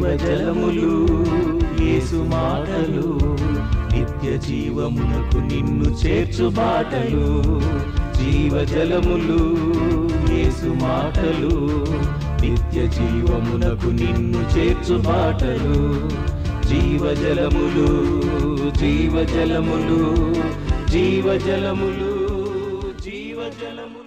జీవజలములు యేసు మాటలు, నిత్య జీవమునకు నిన్ను చేర్చు బాటలు. జీవజలములు యేసు మాటలు, నిత్య జీవమునకు నిన్ను చేర్చు బాటలు. జీవజలములు జీవజలములు జీవజలములు జీవజలములు.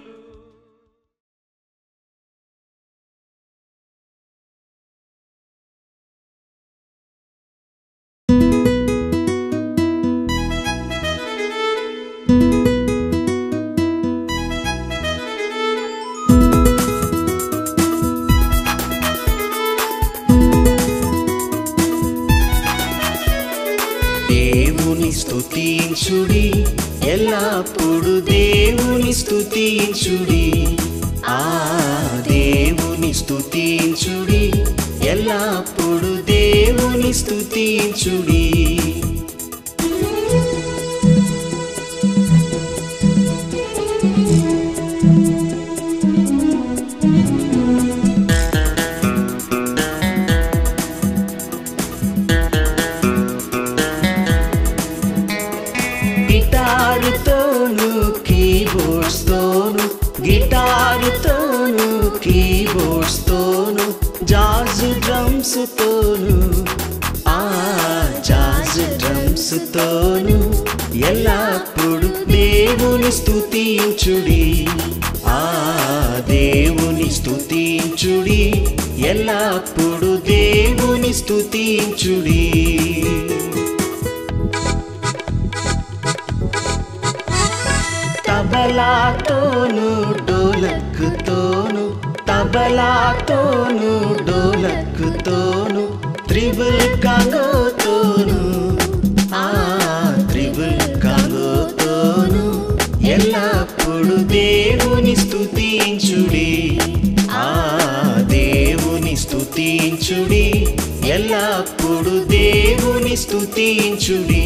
స్తుతించుడి ఎల్లప్పుడు దేవుని స్తుతించుడి, ఆ దేవుని స్తుతించుడి ఎల్లప్పుడు దేవుని స్తుతించుడి. గిటారుతోను కీబోర్డ్స్ తోను జాజ్ డ్రమ్స్ తోను, ఆ జాజ్ డ్రమ్స్ తోను ఎల్లప్పుడు దేవుని స్తుతించుడి, ఆ దేవుని స్తుతించుడి ఎల్లప్పుడు దేవుని స్తుతించుడి. తబలాతోను డోలక్కుతోను, తబలాతోను డోలక్కుతోను త్రిబుల్ కాంగోతోను, ఆ త్రిబుల్ కాంగోతోను ఎల్లప్పుడు దేవుని స్తుతించుడి, ఆ దేవుని స్తుతించుడి ఎల్లప్పుడు దేవుని స్తుతించుడి.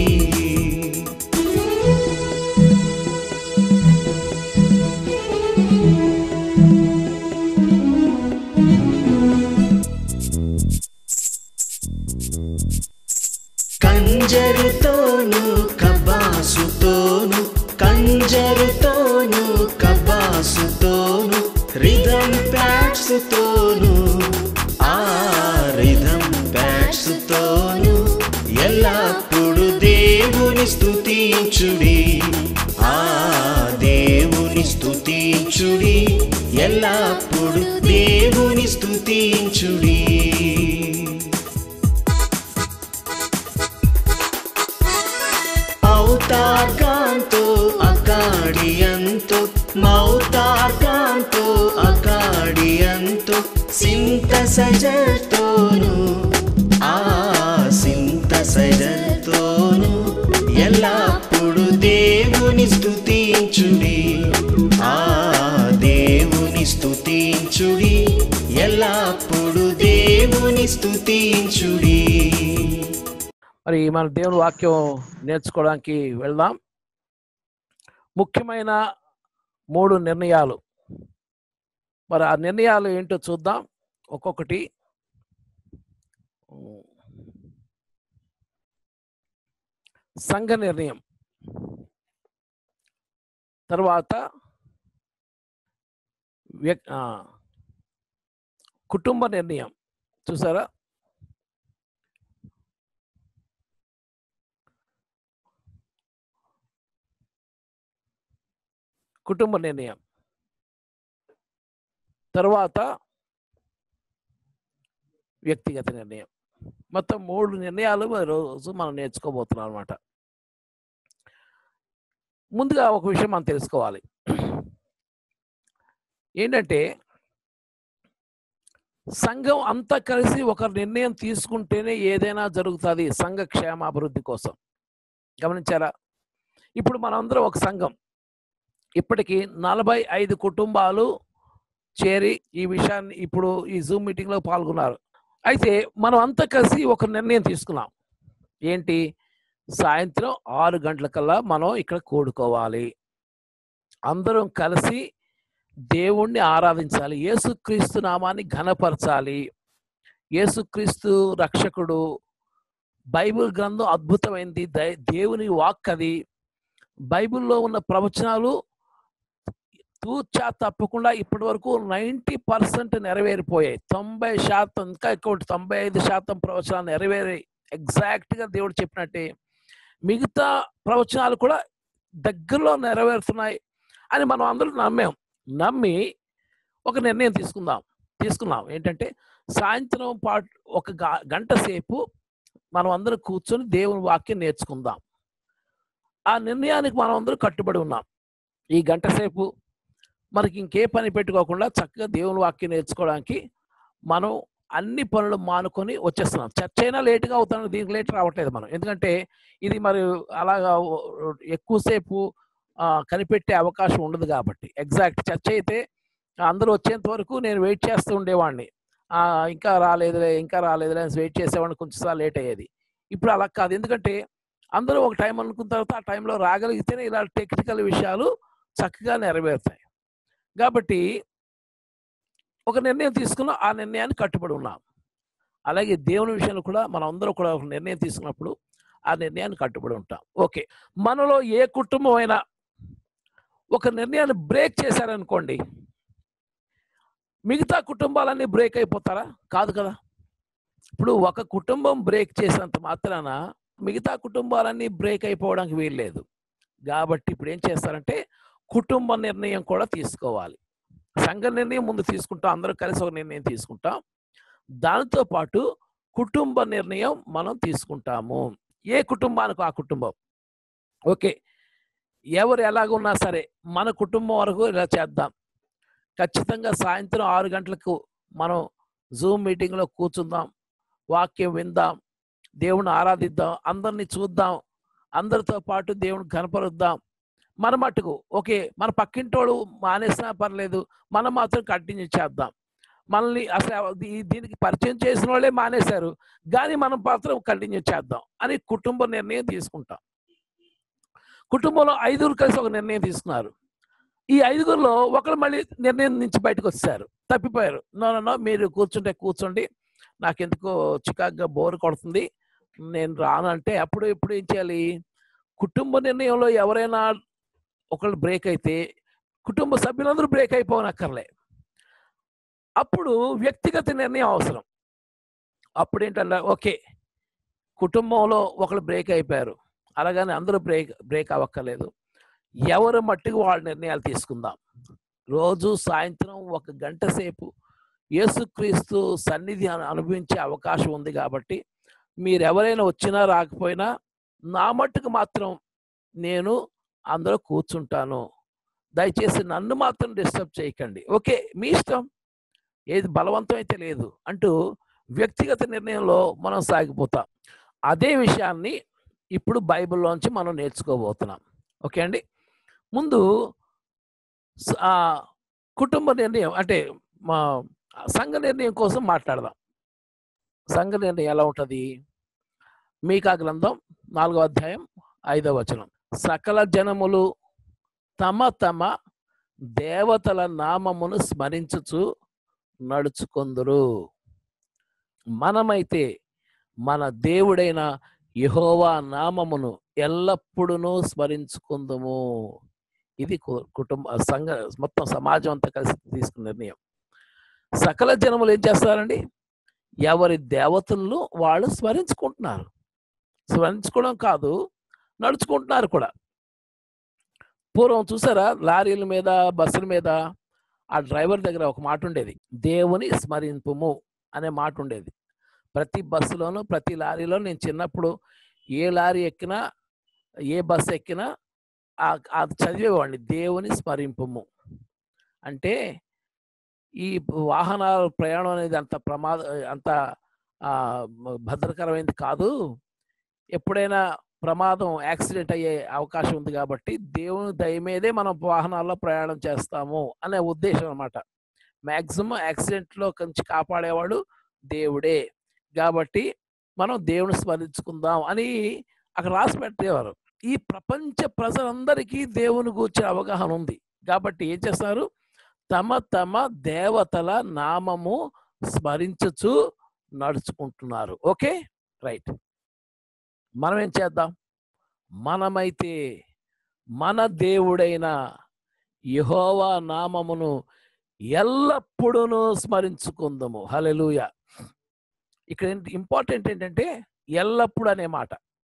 కంజరుతోను కబాసుతోను, కంజరుతోను కబాసుతోను రిథమ్ ప్యాడ్స్ తోను, ఆ రిథమ్ ప్యాడ్స్ తోను ఎల్లప్పుడు దేవుని స్తుతించుడి, ఆ దేవుని స్తుతించుడి ఎల్లప్పుడు దేవుని స్తుతించుడి. మౌతార్గాంతో అకాడియంతో, మౌతార్గాంతో అకాడియంతో సింథసైజర్ తోను, ఆ సింథసైజర్ తోను ఎల్లప్పుడు దేవుని స్తుతించుడి, ఆ దేవుని స్తుతించుడి ఎల్లప్పుడు దేవుని స్తుతించుడి. మరి మన దేవుని వాక్యం నేర్చుకోవడానికి వెళ్దాం. ముఖ్యమైన 3 నిర్ణయాలు, మరి ఆ నిర్ణయాలు ఏంటో చూద్దాం ఒక్కొక్కటి. సంఘ నిర్ణయం, తర్వాత కుటుంబ నిర్ణయం. చూసారా, కుటుంబ నిర్ణయం, తర్వాత వ్యక్తిగత నిర్ణయం. మొత్తం 3 నిర్ణయాలు రోజు మనం నేర్చుకోబోతున్నాం అన్నమాట. ముందుగా ఒక విషయం మనం తెలుసుకోవాలి, ఏంటంటే సంఘం అంతా కలిసి ఒక నిర్ణయం తీసుకుంటేనే ఏదైనా జరుగుతుంది సంఘ క్షేమాభివృద్ధి కోసం. గమనించారా? ఇప్పుడు మనందరం ఒక సంఘం, ఇప్పటికీ 45 కుటుంబాలు చేరి ఈ విషయాన్ని ఇప్పుడు ఈ జూమ్ మీటింగ్లో పాల్గొన్నారు. అయితే మనం అంతా కలిసి ఒక నిర్ణయం తీసుకున్నాం. ఏంటి? సాయంత్రం 6 గంటలకల్లా మనం ఇక్కడ కూడుకోవాలి, అందరం కలిసి దేవుణ్ణి ఆరాధించాలి, యేసుక్రీస్తు నామాన్ని ఘనపరచాలి. యేసుక్రీస్తు రక్షకుడు, బైబిల్ గ్రంథం అద్భుతమైంది, దేవుని వాక్ అది. బైబిల్లో ఉన్న ప్రవచనాలు తూచా తప్పకుండా ఇప్పటి వరకు 90% నెరవేరిపోయాయి. 90%, ఇంకా ఎక్కువ 95% ప్రవచనాలు నెరవేరాయి. ఎగ్జాక్ట్గా దేవుడు చెప్పినట్టే మిగతా ప్రవచనాలు కూడా దగ్గరలో నెరవేరుతున్నాయి అని మనం అందరూ నమ్మి ఒక నిర్ణయం తీసుకున్నాం. ఏంటంటే సాయంత్రం పాటు ఒక గంట సేపు మనం అందరం కూర్చొని దేవుని వాక్యం నేర్చుకుందాం. ఆ నిర్ణయానికి మనం అందరూ కట్టుబడి ఉన్నాం. ఈ గంట సేపు మనకి ఇంకే పని పెట్టుకోకుండా చక్కగా దేవుని వాక్యం నేర్చుకోవడానికి మనం అన్ని పనులు మానుకొని వచ్చేస్తున్నాం. చర్చ అయినా లేటుగా అవుతాను, దీనికి లేట్ రావట్లేదు మనం. ఎందుకంటే ఇది మరి అలాగా ఎక్కువసేపు కనిపెట్టే అవకాశం ఉండదు కాబట్టి. ఎగ్జాక్ట్ చర్చ అయితే అందరూ వచ్చేంత వరకు నేను వెయిట్ చేస్తూ ఉండేవాడిని. ఇంకా రాలేదులే అని వెయిట్ చేసేవాడిని, కొంచెంసార్లు లేట్ అయ్యేది. ఇప్పుడు అలా కాదు. ఎందుకంటే అందరూ ఒక టైం అనుకున్న తర్వాత ఆ టైంలో రాగలిగితేనే ఇలా టెక్నికల్ విషయాలు చక్కగా నెరవేరుతాయి. కాబట్టి ఒక నిర్ణయం తీసుకున్నాం, ఆ నిర్ణయాన్ని కట్టుబడి ఉన్నాం. అలాగే దేవుని విషయంలో కూడా మనం అందరూ కూడా ఒక నిర్ణయం తీసుకున్నప్పుడు ఆ నిర్ణయాన్ని కట్టుబడి ఉంటాం. ఓకే, మనలో ఏ కుటుంబం అయినా ఒక నిర్ణయాన్ని బ్రేక్ చేశారనుకోండి, మిగతా కుటుంబాలన్నీ బ్రేక్ అయిపోతారా? కాదు కదా. ఇప్పుడు ఒక కుటుంబం బ్రేక్ చేసినంత మాత్రాన మిగతా కుటుంబాలన్నీ బ్రేక్ అయిపోవడానికి వీల్లేదు. కాబట్టి ఇప్పుడు ఏం చేస్తారంటే కుటుంబ నిర్ణయం కూడా తీసుకోవాలి. సంఘ నిర్ణయం ముందు తీసుకుంటాం, అందరూ కలిసి ఒక నిర్ణయం తీసుకుంటాం. దానితో పాటు కుటుంబ నిర్ణయం మనం తీసుకుంటాము. ఏ కుటుంబానికి ఆ కుటుంబం. ఓకే, ఎవరు ఎలాగున్నా సరే మన కుటుంబం వరకు ఇలా చేద్దాం. ఖచ్చితంగా సాయంత్రం 6 గంటలకు మనం జూమ్ మీటింగ్లో కూర్చుందాం, వాక్యం విందాం, దేవుని ఆరాధిద్దాం, అందరినీ చూద్దాం, అందరితో పాటు దేవుని కనపరుద్దాం. మన మట్టుకు ఓకే, మన పక్కింటోడు మానేసినా పర్లేదు, మనం మాత్రం కంటిన్యూ చేద్దాం. మనల్ని అసలు దీనికి పరిచయం చేసిన వాళ్ళే మానేశారు, కానీ మనం మాత్రం కంటిన్యూ చేద్దాం అని కుటుంబ నిర్ణయం తీసుకుంటాం. కుటుంబంలో 5 కలిసి ఒక నిర్ణయం తీసుకున్నారు. ఈ 5లో ఒకరు మళ్ళీ నిర్ణయం నుంచి బయటకు వచ్చారు, తప్పిపోయారు. నో మీరు కూర్చోండి, నాకెందుకో చికాగ్గా బోర్ కొడుతుంది, నేను రాను అంటే అప్పుడు ఎప్పుడు ఏం చేయాలి? కుటుంబ నిర్ణయంలో ఎవరైనా ఒకళ్ళు బ్రేక్ అయితే కుటుంబ సభ్యులందరూ బ్రేక్ అయిపోనక్కర్లే. అప్పుడు వ్యక్తిగత నిర్ణయం అవసరం. అప్పుడు ఏంటంటే ఓకే, కుటుంబంలో ఒకళ్ళు బ్రేక్ అయిపోయారు, అలాగని అందరూ బ్రేక్ అవ్వక్కర్లేదు. ఎవరు మట్టుకు వాళ్ళ నిర్ణయాలు తీసుకుందాం. రోజు సాయంత్రం 1 గంట సేపు యేసుక్రీస్తు సన్నిధి అనుభవించే అవకాశం ఉంది. కాబట్టి మీరు ఎవరైనా వచ్చినా రాకపోయినా నా మట్టుకు మాత్రం నేను అందులో కూర్చుంటాను, దయచేసి నన్ను మాత్రం డిస్టర్బ్ చేయకండి. ఓకే, మీ ఇష్టం, ఏది బలవంతం అయితే లేదు అంటూ వ్యక్తిగత నిర్ణయంలో మనం సాగిపోతాం. అదే విషయాన్ని ఇప్పుడు బైబిల్లోంచి మనం నేర్చుకోబోతున్నాం. ఓకే అండి, ముందు కుటుంబ నిర్ణయం అంటే మా సంఘ నిర్ణయం కోసం మాట్లాడదాం. సంఘ నిర్ణయం ఎలా ఉంటుంది? మీకా గ్రంథం 4వ అధ్యాయం 5వ వచనం. సకల జనములు తమ తమ దేవతల నామమును స్మరించుచు నడుచుకొందురు, మనమైతే మన దేవుడైన యెహోవా నామమును ఎల్లప్పుడూ స్మరించుకుందుము. ఇది సంఘ మొత్తం సమాజం అంతా కలిసి తీసుకున్న నిర్ణయం. సకల జనములు ఏం చేస్తారండి? ఎవరి దేవతలను వాళ్ళు స్మరించుకుంటున్నారు. స్మరించుకోవడం కాదు, నడుచుకుంటున్నారు కూడా. పూర్వం చూసారా, లారీల మీద బస్సుల మీద ఆ డ్రైవర్ దగ్గర ఒక మాట ఉండేది, దేవుని స్మరింపుము అనే మాట ఉండేది. ప్రతి బస్సులోనూ ప్రతి లారీలో నేను చిన్నప్పుడు ఏ లారీ ఎక్కినా ఏ బస్సు ఎక్కినా అది చదివేవాడిని, దేవుని స్మరింపుము. అంటే ఈ వాహనాల ప్రయాణం అనేది అంత భద్రకరమైనది కాదు, ఎప్పుడైనా ప్రమాదం యాక్సిడెంట్ అయ్యే అవకాశం ఉంది, కాబట్టి దేవుని దయ మీదే మనం వాహనాల్లో ప్రయాణం చేస్తాము అనే ఉద్దేశం అన్నమాట. మ్యాక్సిమం యాక్సిడెంట్లో కొంచెం కాపాడేవాడు దేవుడే, కాబట్టి మనం దేవుని స్మరించుకుందాం అని అక్కడ రాసి పెట్టేవారు. ఈ ప్రపంచ ప్రజలందరికీ దేవుని గూర్చిన అవగాహన ఉంది. కాబట్టి ఏం చేస్తారు? తమ తమ దేవతల నామము స్మరించుచు నడుచుకుంటున్నారు. Okay, right. మనం ఏం చేద్దాం? మనమైతే మన దేవుడైన యెహోవా నామమును ఎల్లప్పుడూ స్మరించుకుందాము. హల్లెలూయా. ఇక్కడ ఇంపార్టెంట్ ఏంటంటే ఎల్లప్పుడు అనే మాట.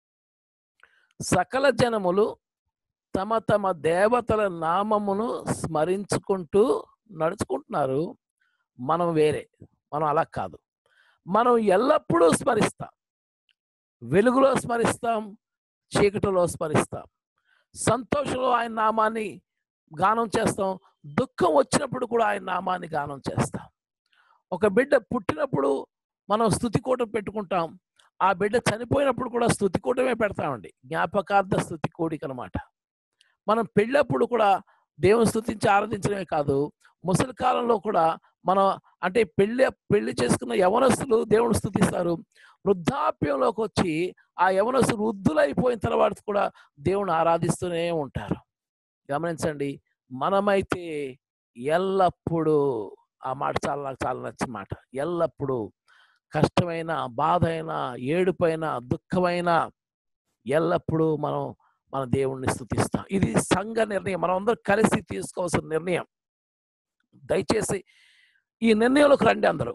సకల జనములు తమ తమ దేవతల నామమును స్మరించుకుంటూ నడుచుకుంటున్నారు. మనం వేరే, మనం అలా కాదు. మనం ఎల్లప్పుడూ స్మరిస్తాం. వెలుగులో స్మరిస్తాం, చీకటిలో స్మరిస్తాం. సంతోషంలో ఆయన నామాన్ని గానం చేస్తాం, దుఃఖం వచ్చినప్పుడు కూడా ఆయన నామాన్ని గానం చేస్తాం. ఒక బిడ్డ పుట్టినప్పుడు మనం స్తుతికూటం పెట్టుకుంటాం, ఆ బిడ్డ చనిపోయినప్పుడు కూడా స్తుతికూటమే పెడతామండి. జ్ఞాపకార్థ స్తుతి కూడిక అనమాట. మనం పెళ్ళప్పుడు కూడా దేవుని స్తుతించి ఆరాధించడమే కాదు, ముసలి కాలంలో కూడా మనం అంటే పెళ్లి చేసుకున్న యవనస్తులు దేవుని స్తుతిస్తారు. వృద్ధాప్యంలోకి వచ్చి ఆ యవనస్తులు వృద్ధులైపోయిన తర్వాత కూడా దేవుని ఆరాధిస్తూనే ఉంటారు. గమనించండి, మనమైతే ఎల్లప్పుడూ, ఆ మాట నాకు చాలా నచ్చిన మాట, ఎల్లప్పుడూ కష్టమైన, బాధ అయినా, ఏడుపైన, దుఃఖమైన ఎల్లప్పుడూ మనం మన దేవుణ్ణి స్తుతిస్తాం. ఇది సంఘ నిర్ణయం, మనం అందరూ కలిసి తీసుకోవాల్సిన నిర్ణయం. దయచేసి ఈ నిర్ణయంలోకి రండి అందరూ.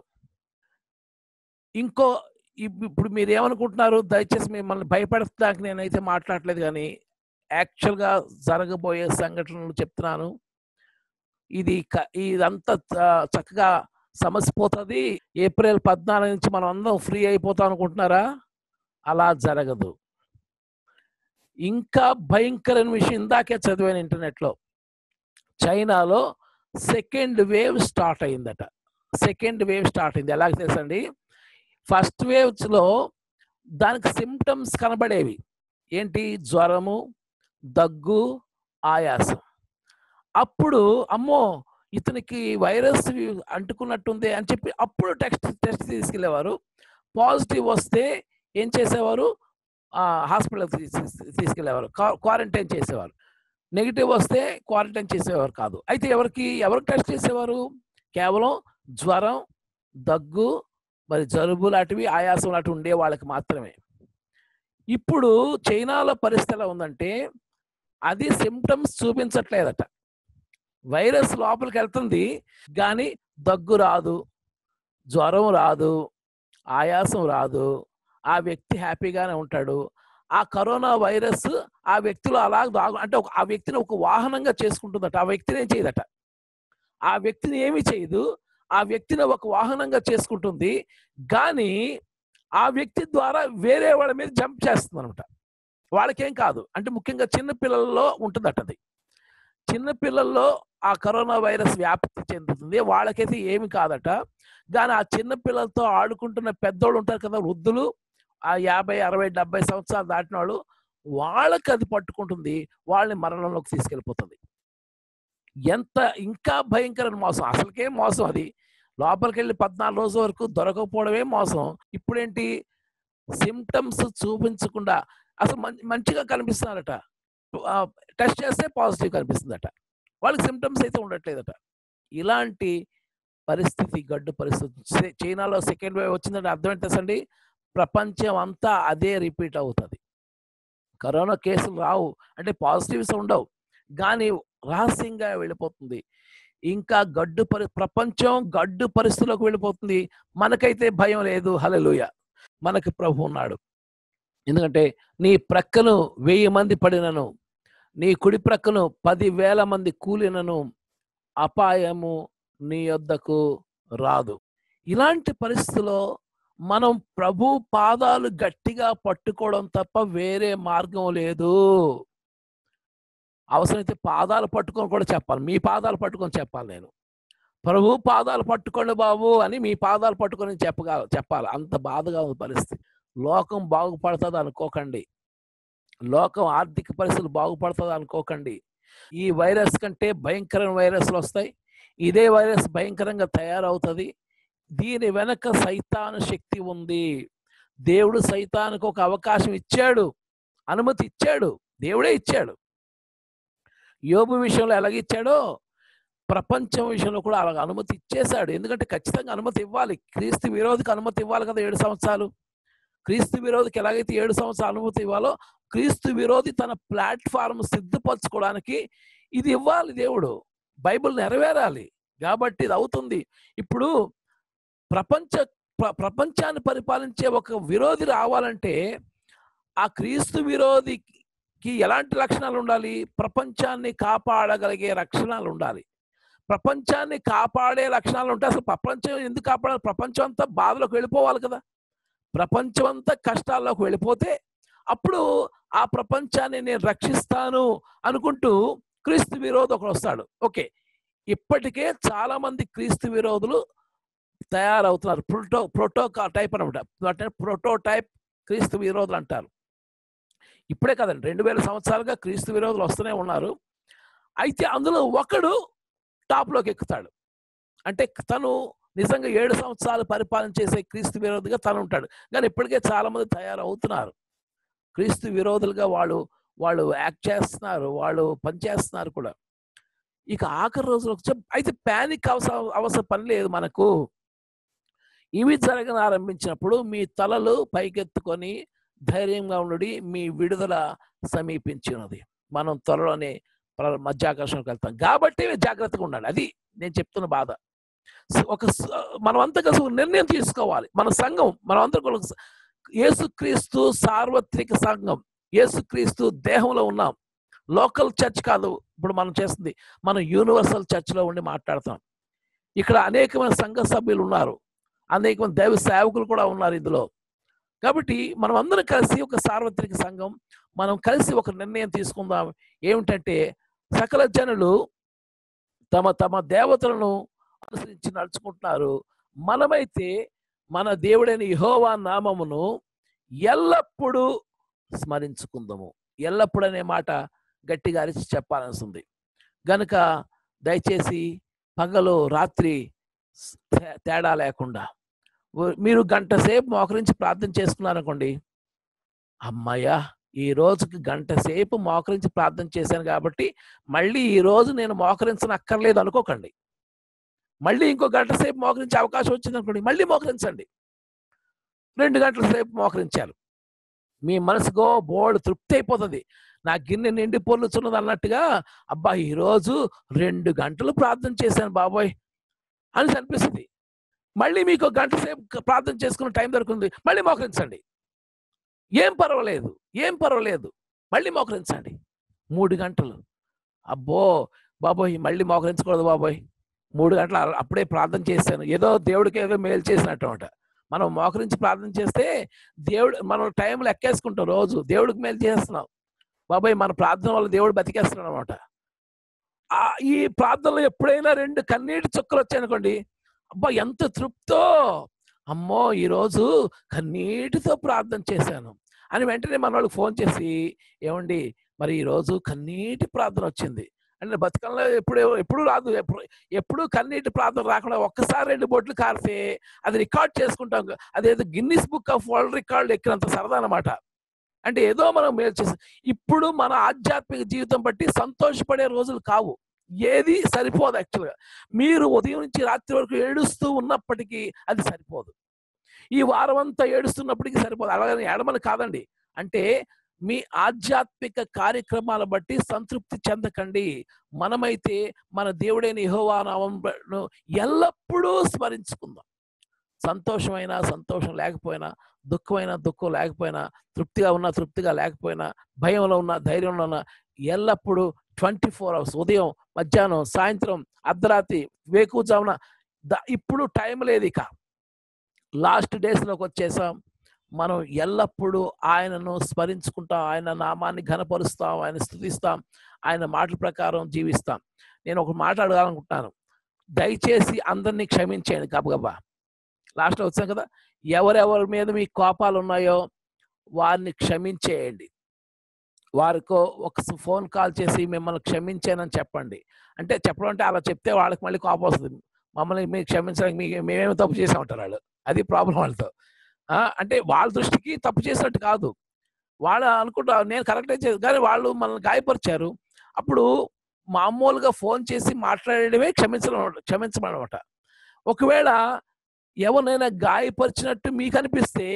ఇప్పుడు మీరు ఏమనుకుంటున్నారు? దయచేసి మిమ్మల్ని భయపెడతానికి నేనైతే మాట్లాడలేదు, కానీ యాక్చువల్గా జరగబోయే సంఘటనలు చెప్తున్నాను. ఇదంతా చక్కగా సమసిపోతుంది. ఏప్రిల్ 14 నుంచి మనం అందరం ఫ్రీ అయిపోతాం అనుకుంటున్నారా? అలా జరగదు. ఇంకా భయంకరమైన విషయం ఇందాకే చదివాను ఇంటర్నెట్లో. చైనాలో సెకండ్ వేవ్ స్టార్ట్ అయిందట. సెకండ్ వేవ్ స్టార్ట్ అయింది. ఎలాగ తెలుసండి? ఫస్ట్ వేవ్స్లో దానికి సిమ్టమ్స్ కనబడేవి. ఏంటి? జ్వరము, దగ్గు, ఆయాసం. అప్పుడు అమ్మో ఇతనికి వైరస్ అంటుకున్నట్టుంది అని చెప్పి అప్పుడు టెస్ట్ తీసుకెళ్ళేవారు. పాజిటివ్ వస్తే ఏం చేసేవారు? హాస్పిటల్ తీసుకెళ్ళేవారు, క్వారంటైన్ చేసేవారు. నెగిటివ్ వస్తే క్వారంటైన్ చేసేవారు కాదు. అయితే ఎవరికి టెస్ట్ చేసేవారు? కేవలం జ్వరం, దగ్గు, మరి జలుబు లాంటివి, ఆయాసం లాంటివి ఉండే వాళ్ళకి మాత్రమే. ఇప్పుడు చైనాలో పరిస్థితి ఎలా ఉందంటే అది సిమ్టమ్స్ చూపించట్లేదట. వైరస్ లోపలికి వెళ్తుంది కానీ దగ్గు రాదు, జ్వరం రాదు, ఆయాసం రాదు. ఆ వ్యక్తి హ్యాపీగానే ఉంటాడు. ఆ కరోనా వైరస్ ఆ వ్యక్తిలో అలా అంటే ఆ వ్యక్తిని ఒక వాహనంగా చేసుకుంటుందట. ఆ వ్యక్తిని ఏం చేయదట, ఆ వ్యక్తిని ఏమీ చేయదు. ఆ వ్యక్తిని ఒక వాహనంగా చేసుకుంటుంది, కానీ ఆ వ్యక్తి ద్వారా వేరే వాళ్ళ మీద జంప్ చేస్తుంది అనమాట. వాళ్ళకేం కాదు. అంటే ముఖ్యంగా చిన్నపిల్లల్లో ఉంటుందట అది. చిన్నపిల్లల్లో ఆ కరోనా వైరస్ వ్యాప్తి చెందుతుంది, వాళ్ళకైతే ఏమి కాదట. కానీ ఆ చిన్నపిల్లలతో ఆడుకుంటున్న పెద్దోళ్ళు ఉంటారు కదా, వృద్ధులు, ఆ 50, 60, 70 సంవత్సరాలు దాటిన వాళ్ళు, వాళ్ళకి అది పట్టుకుంటుంది, వాళ్ళని మరణంలోకి తీసుకెళ్ళిపోతుంది. ఎంత ఇంకా భయంకరమైన మోసం, అసలుకే మోసం అది. లోపలికి వెళ్ళి 14 రోజుల వరకు దొరకకపోవడమే మోసం. ఇప్పుడేంటి? సిమ్టమ్స్ చూపించకుండా అసలు మంచిగా కనిపిస్తున్నారట, టెస్ట్ చేస్తే పాజిటివ్ కనిపిస్తుందట, వాళ్ళకి సిమ్టమ్స్ అయితే ఉండట్లేదట. ఇలాంటి పరిస్థితి, గడ్డు పరిస్థితి చైనాలో సెకండ్ వేవ్ వచ్చిందంటే అర్థం ఏంటండి? ప్రపంచం అంతా అదే రిపీట్ అవుతుంది. కరోనా కేసులు రావు అంటే పాజిటివ్స్ ఉండవు, కానీ రహస్యంగా వెళ్ళిపోతుంది. ఇంకా ప్రపంచం గడ్డు పరిస్థితుల్లోకి వెళ్ళిపోతుంది. మనకైతే భయం లేదు. హల్లెలూయా. మనకి ప్రభు ఉన్నాడు. ఎందుకంటే నీ ప్రక్కను 1000 మంది పడినను, నీ కుడి ప్రక్కను 10,000 మంది కూలినను అపాయము నీ యొద్దకు రాదు. ఇలాంటి పరిస్థితిలో మనం ప్రభు పాదాలు గట్టిగా పట్టుకోవడం తప్ప వేరే మార్గం లేదు. అవసరమైతే పాదాలు పట్టుకొని కూడా చెప్పాలి, మీ పాదాలు పట్టుకొని చెప్పాలి. నేను ప్రభు పాదాలు పట్టుకోండి బాబు అని మీ పాదాలు పట్టుకొని చెప్పాలి. అంత బాధగా ఉంది పరిస్థితి. లోకం బాగుపడుతుంది అనుకోకండి, లోకం ఆర్థిక పరిస్థితులు బాగుపడుతుంది అనుకోకండి. ఈ వైరస్ కంటే భయంకరమైన వైరస్లు వస్తాయి. ఇదే వైరస్ భయంకరంగా తయారవుతుంది. దీని వెనక సైతాను శక్తి ఉంది. దేవుడు సైతానికి ఒక అవకాశం ఇచ్చాడు, అనుమతి ఇచ్చాడు, దేవుడే ఇచ్చాడు. యోబు విషయంలో ఎలాగిచ్చాడో ప్రపంచం విషయంలో కూడా అలాగ అనుమతి ఇచ్చేశాడు. ఎందుకంటే ఖచ్చితంగా అనుమతి ఇవ్వాలి. క్రీస్తు విరోధికి అనుమతి ఇవ్వాలి కదా 7 సంవత్సరాలు. క్రీస్తు విరోధికి ఎలాగైతే 7 సంవత్సరాలు అనుమతి ఇవ్వాలో, క్రీస్తు విరోధి తన ప్లాట్ఫామ్ సిద్ధపరచుకోవడానికి ఇది ఇవ్వాలి దేవుడు. బైబిల్ నెరవేరాలి కాబట్టి ఇది అవుతుంది. ఇప్పుడు ప్రపంచాన్ని పరిపాలించే ఒక విరోధి రావాలంటే ఆ క్రీస్తు విరోధికి ఎలాంటి లక్షణాలు ఉండాలి? ప్రపంచాన్ని కాపాడగలిగే లక్షణాలు ఉండాలి. ప్రపంచాన్ని కాపాడే లక్షణాలు ఉంటే అసలు ప్రపంచం ఎందుకు కాపాడాలి? ప్రపంచం అంతా బాధలోకి వెళ్ళిపోవాలి కదా. ప్రపంచం అంతా కష్టాల్లోకి వెళ్ళిపోతే అప్పుడు ఆ ప్రపంచాన్ని నేను రక్షిస్తాను అనుకుంటూ క్రీస్తు విరోధి ఒకడు వస్తాడు. ఓకే, ఇప్పటికే చాలా మంది క్రీస్తు విరోధులు తయారవుతున్నారు. ప్రోటోటైప్ అనమాట. ప్రోటోటైప్ క్రీస్తు విరోధులు అంటారు. ఇప్పుడే కదండి, 2000 సంవత్సరాలుగా క్రీస్తు విరోధులు వస్తూనే ఉన్నారు. అయితే అందులో ఒకడు టాప్లోకి ఎక్కుతాడు. అంటే తను నిజంగా 7 సంవత్సరాలు పరిపాలన చేసే క్రీస్తు విరోధిగా తను ఉంటాడు. కానీ ఇప్పటికే చాలా మంది తయారవుతున్నారు క్రీస్తు విరోధులుగా. వాళ్ళు యాక్ట్ చేస్తున్నారు, వాళ్ళు పనిచేస్తున్నారు కూడా. ఇక ఆఖరి రోజులు అయితే ప్యానిక్ అవసరం పని లేదు మనకు. ఇవి జరగని ఆరంభించినప్పుడు మీ తలలు పైకెత్తుకొని ధైర్యంగా ఉండి మీ విడుదల సమీపించినది. మనం త్వరలోనే మధ్యాకాశంకి వెళ్తాం కాబట్టి జాగ్రత్తగా ఉండాలి. అది నేను చెప్తున్న బాధ. మనమంతా కలిసి నిర్ణయం తీసుకోవాలి. మన సంఘం మనమంతా యేసుక్రీస్తు సార్వత్రిక సంఘం, యేసుక్రీస్తు దేహంలో ఉన్నాం. లోకల్ చర్చ్ కాదు ఇప్పుడు మనం చేస్తుంది, మనం యూనివర్సల్ చర్చ్లో ఉండి మాట్లాడతాం. ఇక్కడ అనేకమైన సంఘ సభ్యులు ఉన్నారు, అనేకమైన దైవ సేవకులు కూడా ఉన్నారు ఇందులో. కాబట్టి మనం అందరం కలిసి ఒక సార్వత్రిక సంఘం, మనం కలిసి ఒక నిర్ణయం తీసుకుందాం. ఏమిటంటే సకల జనులు తమ తమ దేవతలను అనుసరించి నడుచుకుంటున్నారు. మనమైతే మన దేవుడైన యెహోవా నామమును ఎల్లప్పుడూ స్మరించుకుందాము. ఎల్లప్పుడు అనే మాట గట్టిగా అరిచి చెప్పాలనిస్తుంది. గనుక దయచేసి పగలు రాత్రి తేడా లేకుండా మీరు గంట సేపు మోకరించి ప్రార్థన చేసుకున్నారనుకోండి, అమ్మయ్యా ఈ రోజుకి గంట సేపు మోకరించి ప్రార్థన చేశాను కాబట్టి మళ్ళీ ఈ రోజు నేను మోకరించనక్కర్లేదు అనుకోకండి. మళ్ళీ ఇంకో గంట సేపు మోకరించే అవకాశం వచ్చింది అనుకోండి, మళ్ళీ మోకరించండి. 2 గంటల సేపు మోకరించారు, మీ మనసుకో బోర్డు తృప్తి అయిపోతుంది. నా గిన్నె నిండి పొర్లుచున్నది అన్నట్టుగా, అబ్బా ఈరోజు 2 గంటలు ప్రార్థన చేశాను బాబోయ్ అని అనిపిస్తుంది. మళ్ళీ మీకు గంట సేపు ప్రార్థన చేసుకున్న టైం దొరుకుతుంది, మళ్ళీ మోకరించండి. ఏం పర్వాలేదు, మళ్ళీ మోకరించండి. 3 గంటలు, అబ్బో బాబోయ్ మళ్ళీ మోకరించకూడదు బాబోయ్, 3 గంటలు అప్పుడే ప్రార్థన చేశాను, ఏదో దేవుడికి ఏదో మేలు చేసినట్టు అనమాట. మనం మోకరించి ప్రార్థన చేస్తే మనం టైంలో ఎక్కేసుకుంటాం, రోజు దేవుడికి మేలు చేస్తున్నాం. బాబాయ్ మన ప్రార్థన వల్ల దేవుడు బతికేస్తున్నాడు అనమాట. ఈ ప్రార్థనలో ఎప్పుడైనా 2 కన్నీటి చుక్కలు వచ్చాయనుకోండి, అబ్బా ఎంత తృప్తో, అమ్మో ఈరోజు కన్నీటితో ప్రార్థన చేశాను అని వెంటనే మన వాళ్ళకి ఫోన్ చేసి, ఏమండి మరి ఈరోజు కన్నీటి ప్రార్థన వచ్చింది అంటే, బతుకంలో ఎప్పుడు రాదు, ఎప్పుడు కన్నీటి ప్రార్థన రాకుండా ఒక్కసారి 2 బొట్లు కారితే అది రికార్డ్ చేసుకుంటాం. అదేదో Guinness book of world record ఎక్కినంత సరదా అనమాట. అంటే ఏదో మనం మేలు చేస్తాం. ఇప్పుడు మన ఆధ్యాత్మిక జీవితం బట్టి సంతోషపడే రోజులు కావు, ఏది సరిపోదు. యాక్చువల్గా మీరు ఉదయం నుంచి రాత్రి వరకు ఏడుస్తూ ఉన్నప్పటికీ అది సరిపోదు. ఈ వారం అంతా ఏడుస్తున్నప్పటికీ సరిపోదు. అలాగని ఏడమని కాదండి, అంటే మీ ఆధ్యాత్మిక కార్యక్రమాల బట్టి సంతృప్తి చెందకండి. మనమైతే మన దేవుడైన యెహోవా నామమును ఎల్లప్పుడూ స్మరించుకుందాం. సంతోషమైన సంతోషం లేకపోయినా, దుఃఖమైన దుఃఖం లేకపోయినా, తృప్తిగా ఉన్నా తృప్తిగా లేకపోయినా, భయంలో ఉన్న ధైర్యంలో ఉన్న, ఎల్లప్పుడూ 24 hours, ఉదయం మధ్యాహ్నం సాయంత్రం అర్ధరాత్రి వేకువజామున, ఇప్పుడు టైం లేదు. ఇక లాస్ట్ డేస్లోకి వచ్చేసాం. మనం ఎల్లప్పుడూ ఆయనను స్మరించుకుంటాం, ఆయన నామాన్ని ఘనపరుస్తాం, ఆయన స్తుతిస్తాం, ఆయన మాటల ప్రకారం జీవిస్తాం. నేను ఒక మాట అడగాలనుకుంటున్నాను, దయచేసి అందరినీ క్షమించేయండి. గబగబా లాస్ట్లో వచ్చాం కదా, ఎవరెవరి మీద మీ కోపాలు ఉన్నాయో వారిని క్షమించేయండి. వారికో ఒక ఫోన్ కాల్ చేసి మిమ్మల్ని క్షమించానని చెప్పండి. అంటే చెప్పడం అంటే అలా చెప్తే వాళ్ళకి మళ్ళీ కోపం వస్తుంది. మమ్మల్ని మీరు క్షమించడానికి మేమేమి తప్పు చేసామంటారు వాళ్ళు. అది ప్రాబ్లం వాళ్ళతో. అంటే వాళ్ళ దృష్టికి తప్పు చేసినట్టు కాదు, వాళ్ళు అనుకుంటారు నేను కరెక్టే చేసి, కానీ వాళ్ళు మనల్ని గాయపరిచారు. అప్పుడు మామూలుగా ఫోన్ చేసి మాట్లాడడమే క్షమించమన్నమాట. ఒకవేళ ఎవరినైనా గాయపరిచినట్టు మీకు అనిపిస్తే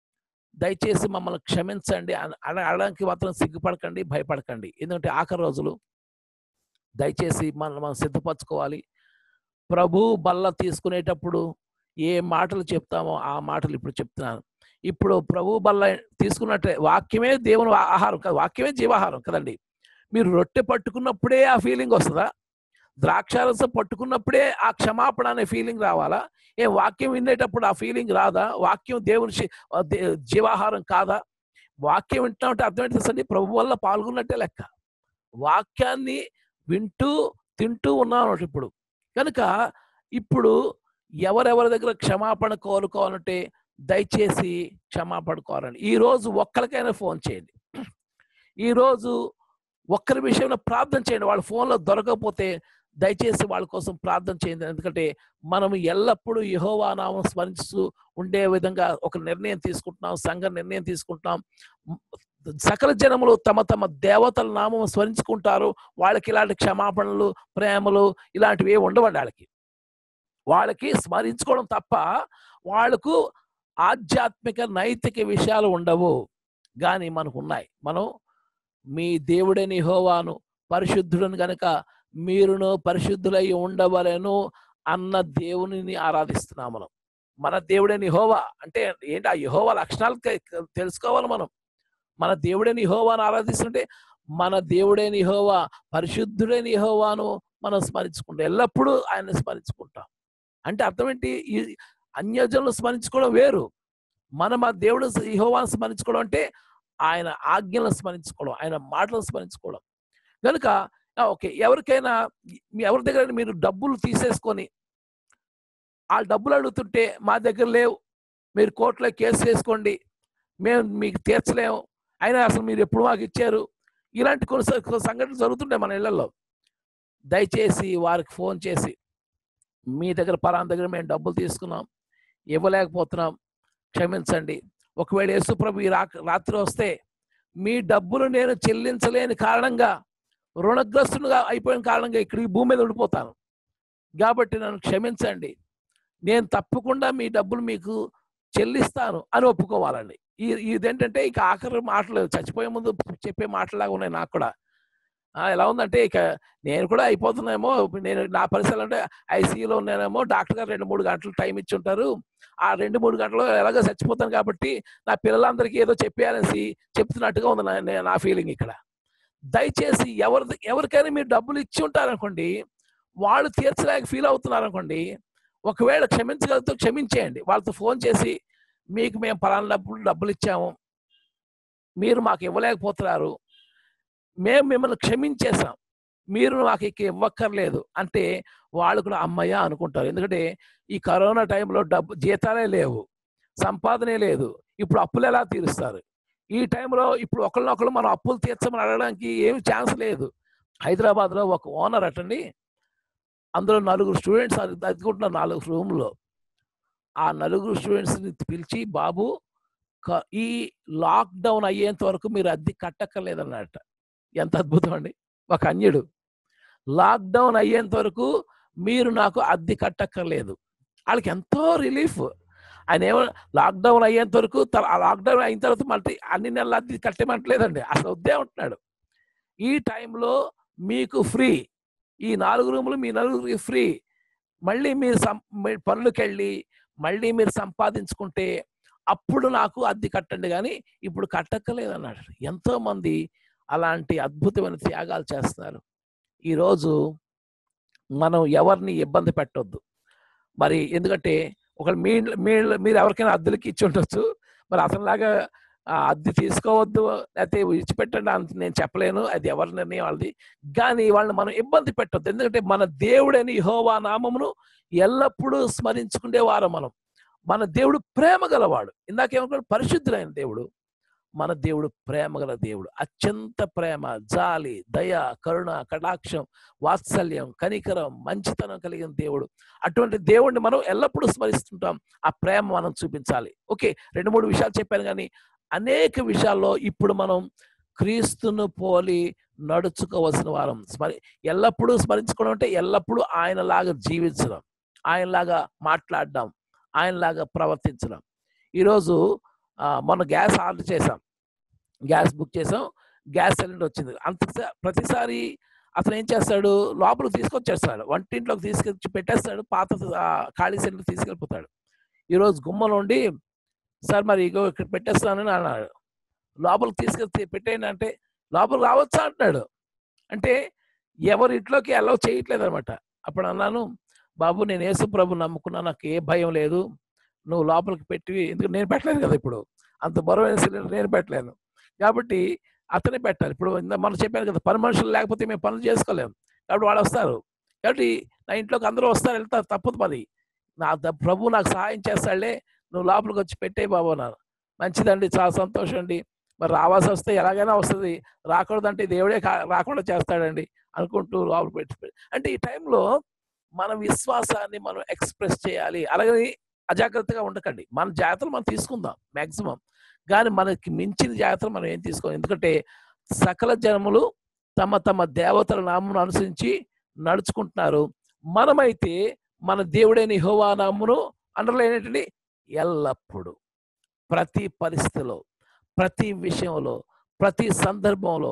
దయచేసి మమ్మల్ని క్షమించండి అనడానికి మాత్రం సిగ్గుపడకండి, భయపడకండి. ఎందుకంటే ఆఖరి రోజులు. దయచేసి మనం సిద్ధపరచుకోవాలి. ప్రభు బల్ల తీసుకునేటప్పుడు ఏ మాటలు చెప్తామో ఆ మాటలు ఇప్పుడు చెప్తున్నాను. ఇప్పుడు ప్రభు బల్ల తీసుకున్నట్టే వాక్యమే దేవుని ఆహారం కాదు, వాక్యమే జీవాహారం కదండి. మీరు రొట్టె పట్టుకున్నప్పుడే ఆ ఫీలింగ్ వస్తుందా? ద్రాక్షారసం పట్టుకున్నప్పుడే ఆ క్షమాపణ అనే ఫీలింగ్ రావాలా? వాక్యం వినేటప్పుడు ఆ ఫీలింగ్ రాదా? వాక్యం దేవుని జీవాహారం కాదా? వాక్యం వింటున్నామంటే అర్థం ఏంటి తెలుసండి? ప్రభు వల్ల పాల్గొన్నట్టే లెక్క. వాక్యాన్ని వింటూ తింటూ ఉన్నాం ఇప్పుడు. కనుక ఇప్పుడు ఎవరెవరి దగ్గర క్షమాపణ కోరుకోవాలంటే దయచేసి క్షమాపణ కోరండి. ఈరోజు ఒక్కరికైనా ఫోన్ చేయండి. ఈరోజు ఒక్కరి విషయంలో ప్రార్థన చేయండి. వాళ్ళ ఫోన్లో దొరకకపోతే దయచేసి వాళ్ళ కోసం ప్రార్థన చేయండి. ఎందుకంటే మనం ఎల్లప్పుడూ యెహోవా నామం స్మరిస్తూ ఉండే విధంగా ఒక నిర్ణయం తీసుకుంటున్నాం, సంఘ నిర్ణయం తీసుకుంటున్నాం. సకల జనములు తమ తమ దేవతల నామం స్మరించుకుంటారు. వాళ్ళకి ఇలాంటి క్షమాపణలు, ప్రేమలు ఇలాంటివి ఉండవండి. వాళ్ళకి స్మరించుకోవడం తప్ప వాళ్ళకు ఆధ్యాత్మిక నైతిక విషయాలు ఉండవు. కానీ మనకు ఉన్నాయి. మనం మీ దేవుడైన యెహోవాను పరిశుద్ధుడని గనక మీరును పరిశుద్ధులై ఉండవలెను అన్న దేవునిని ఆరాధిస్తున్నాం మనం. మన దేవుడైన యెహోవా అంటే ఏంటి? ఆ యెహోవా లక్షణాలు తెలుసుకోవాలి మనం. మన దేవుడైన యెహోవాను ఆరాధిస్తుంటే మన దేవుడైన యెహోవా పరిశుద్ధుడైన యెహోవాను మనం స్మరించుకుంటాం. ఎల్లప్పుడూ ఆయన్ని స్మరించుకుంటాం. అంటే అర్థం ఏంటి? ఈ అన్యజనులు స్మరించుకోవడం వేరు. మనం ఆ దేవుడు యెహోవాను స్మరించుకోవడం అంటే ఆయన ఆజ్ఞలను స్మరించుకోవడం, ఆయన మాటలను స్మరించుకోవడం. కనుక ఓకే, ఎవరికైనా ఎవరి దగ్గర మీరు డబ్బులు తీసేసుకొని ఆ డబ్బులు అడుగుతుంటే మా దగ్గర లేవు, మీరు కోర్టులో కేసు వేసుకోండి, మేము మీకు తీర్చలేము, అయినా అసలు మీరు ఎప్పుడు మాకు ఇచ్చారు, ఇలాంటి కొన్ని సంఘటనలు జరుగుతుంటాయి మన ఇళ్లలో. దయచేసి వారికి ఫోన్ చేసి మీ దగ్గర పలానా దగ్గర మేము డబ్బులు తీసుకున్నాం, ఇవ్వలేకపోతున్నాం, క్షమించండి. ఒకవేళ యేసు ప్రభు ఈ రాత్రి వస్తే మీ డబ్బులు నేను చెల్లించలేని కారణంగా, రుణగ్రస్తునిగా అయిపోయిన కారణంగా ఇక్కడ ఈ భూమి మీద ఉండిపోతాను, కాబట్టి నన్ను క్షమించండి, నేను తప్పకుండా మీ డబ్బులు మీకు చెల్లిస్తాను అని ఒప్పుకోవాలండి. ఇదేంటంటే ఇక ఆఖరి మాటలు, చచ్చిపోయే ముందు చెప్పే మాటలాగా ఉన్నాయి నాకు కూడా. ఎలా ఉందంటే ఇక నేను కూడా అయిపోతున్నానేమో, నేను నా పరిస్థితులు అంటే ఐసీయూలో ఉన్నానేమో, డాక్టర్ గారు 2-3 గంటలు టైం ఇచ్చి ఉంటారు, ఆ 2-3 గంటలు ఎలాగో చచ్చిపోతాను కాబట్టి నా పిల్లలందరికీ ఏదో చెప్పేయాలని చెప్తున్నట్టుగా ఉంది నా ఫీలింగ్ ఇక్కడ. దయచేసి ఎవరికైనా మీరు డబ్బులు ఇచ్చి ఉంటారనుకోండి, వాళ్ళు తీర్చలేక ఫీల్ అవుతున్నారనుకోండి, ఒకవేళ క్షమించగలిగితే క్షమించేయండి. వాళ్ళతో ఫోన్ చేసి మీకు మేము పలానా డబ్బులు ఇచ్చాము, మీరు మాకు ఇవ్వలేకపోతున్నారు, మేము మిమ్మల్ని క్షమించేసాం, మీరు మాకు ఇక ఇవ్వక్కర్లేదు అంటే వాళ్ళు కూడా అమ్మయ్య అనుకుంటారు. ఎందుకంటే ఈ కరోనా టైంలో జీతాలే లేవు, సంపాదనే లేదు, ఇప్పుడు అప్పులు ఎలా తీరుస్తారు? ఈ టైంలో ఇప్పుడు ఒకరినొకరు మనం అప్పులు తీర్చమని అడగడానికి ఏమి ఛాన్స్ లేదు. హైదరాబాద్లో ఒక ఓనర్ అటండి, అందులో 4 స్టూడెంట్స్ అదుకుంటున్నారు 4 రూమ్లో. ఆ 4 స్టూడెంట్స్ని పిలిచి, బాబు ఈ లాక్డౌన్ అయ్యేంత వరకు మీరు అద్దె కట్టక్కర్లేదన్నట. ఎంత అద్భుతం అండి! ఒక అన్యుడు లాక్డౌన్ అయ్యేంత వరకు మీరు నాకు అద్దె కట్టక్కర్లేదు. వాళ్ళకి ఎంతో రిలీఫ్. ఆయన ఏమో లాక్డౌన్ అయ్యేంత వరకు, లాక్డౌన్ అయిన తర్వాత మళ్ళీ అన్ని నెలల అద్దె కట్టేమంటలేదండి, అసలు వద్దే ఉంటున్నాడు. ఈ టైంలో మీకు ఫ్రీ, ఈ 4 రూములు మీ నలుగురికి ఫ్రీ. మళ్ళీ మీరు పనులకు వెళ్ళి మళ్ళీ మీరు సంపాదించుకుంటే అప్పుడు నాకు అద్దె కట్టండి, కానీ ఇప్పుడు కట్టక్కర్లేదన్నాడు. ఎంతోమంది అలాంటి అద్భుతమైన త్యాగాలు చేస్తున్నారు. ఈరోజు మనం ఎవరిని ఇబ్బంది పెట్టొద్దు. మరి ఎందుకంటే మీరు ఎవరికైనా అద్దెలకి ఇచ్చి ఉండొచ్చు, మరి అతనిలాగా అద్దె తీసుకోవద్దు లేకపోతే విడిచిపెట్టండి అని నేను చెప్పలేను, అది ఎవరి నిర్ణయం వాళ్ళది. కానీ వాళ్ళని మనం ఇబ్బంది పెట్టొద్దు. ఎందుకంటే మన దేవుడని యెహోవా నామమును ఎల్లప్పుడూ స్మరించుకునేవారు మనం. మన దేవుడు ప్రేమ గలవాడు. ఇందాకేమనుకోండి, పరిశుద్ధులైన దేవుడు. మన దేవుడు ప్రేమగల దేవుడు. అత్యంత ప్రేమ, జాలి, దయ, కరుణ, కటాక్షం, వాత్సల్యం, కనికరం, మంచితనం కలిగిన దేవుడు. అటువంటి దేవుడిని మనం ఎల్లప్పుడూ స్మరిస్తుంటాం. ఆ ప్రేమ మనం చూపించాలి. ఓకే, 2-3 విషయాలు చెప్పాను, కానీ అనేక విషయాల్లో ఇప్పుడు మనం క్రీస్తును పోలి నడుచుకోవలసిన వారం. ఎల్లప్పుడూ స్మరించుకోవడం అంటే ఎల్లప్పుడూ ఆయనలాగా జీవించడం, ఆయనలాగా మాట్లాడడం, ఆయనలాగా ప్రవర్తించడం. ఈరోజు మొన్న గ్యాస్ ఆర్డర్ చేసాం, గ్యాస్ బుక్ చేసాం, గ్యాస్ సిలిండర్ వచ్చింది. ప్రతిసారి అతను ఏం చేస్తాడు, లోపలికి తీసుకొచ్చేస్తాడు, వంటింట్లోకి తీసుకొచ్చి పెట్టేస్తాడు, పాత ఖాళీ సిలిండర్ తీసుకెళ్ళిపోతాడు. ఈరోజు గుమ్మలో ఉండి సార్ మరి ఇగో ఇక్కడ పెట్టేస్తానని అన్నాడు. లోపలికి తీసుకెళ్తే పెట్టేయండి అంటే లోపలికి రావచ్చా అంటున్నాడు. అంటే ఎవరి ఇంట్లోకి అలౌ చేయట్లేదు అనమాట. అప్పుడు అన్నాను, బాబు నేను యేసు ప్రభు నమ్ముకున్నా, నాకు ఏ భయం లేదు, నువ్వు లోపలికి పెట్టి, ఎందుకంటే నేను పెట్టలేను కదా, ఇప్పుడు అంత బరువైన సిలిండర్ నేను పెట్టలేను కాబట్టి అతనే పెట్టాలి. ఇప్పుడు మనం చెప్పాను కదా, పని మనుషులు లేకపోతే మేము పనులు చేసుకోలేము, కాబట్టి వాళ్ళు వస్తారు. కాబట్టి నా ఇంట్లోకి అందరూ వస్తారు, వెళ్తారు, తప్పదు. మరి ప్రభు నాకు సహాయం చేస్తాడులే, నువ్వు లోపలికి వచ్చి పెట్టే బాబు అన్నారు. మంచిదండి, చాలా సంతోషం అండి. మరి రావాల్సి వస్తే ఎలాగైనా వస్తుంది, రాకూడదంటే దేవుడే రాకుండా చేస్తాడండి అనుకుంటూ లోపల పెట్టి. అంటే ఈ టైంలో మన విశ్వాసాన్ని మనం ఎక్స్ప్రెస్ చేయాలి. అలాగే అజాగ్రత్తగా ఉండకండి. మన జాగ్రత్తలు మనం తీసుకుందాం మ్యాక్సిమం, కానీ మనకి మించిన జాగ్రత్తలు మనం ఏం తీసుకోవాలి. ఎందుకంటే సకల జనములు తమ తమ దేవతల నామమును అనుసరించి నడుచుకుంటున్నారు. మనమైతే మన దేవుడైన యెహోవా నామమును అండర్లైనటువంటి ఎల్లప్పుడూ, ప్రతి పరిస్థితిలో, ప్రతి విషయంలో, ప్రతి సందర్భంలో,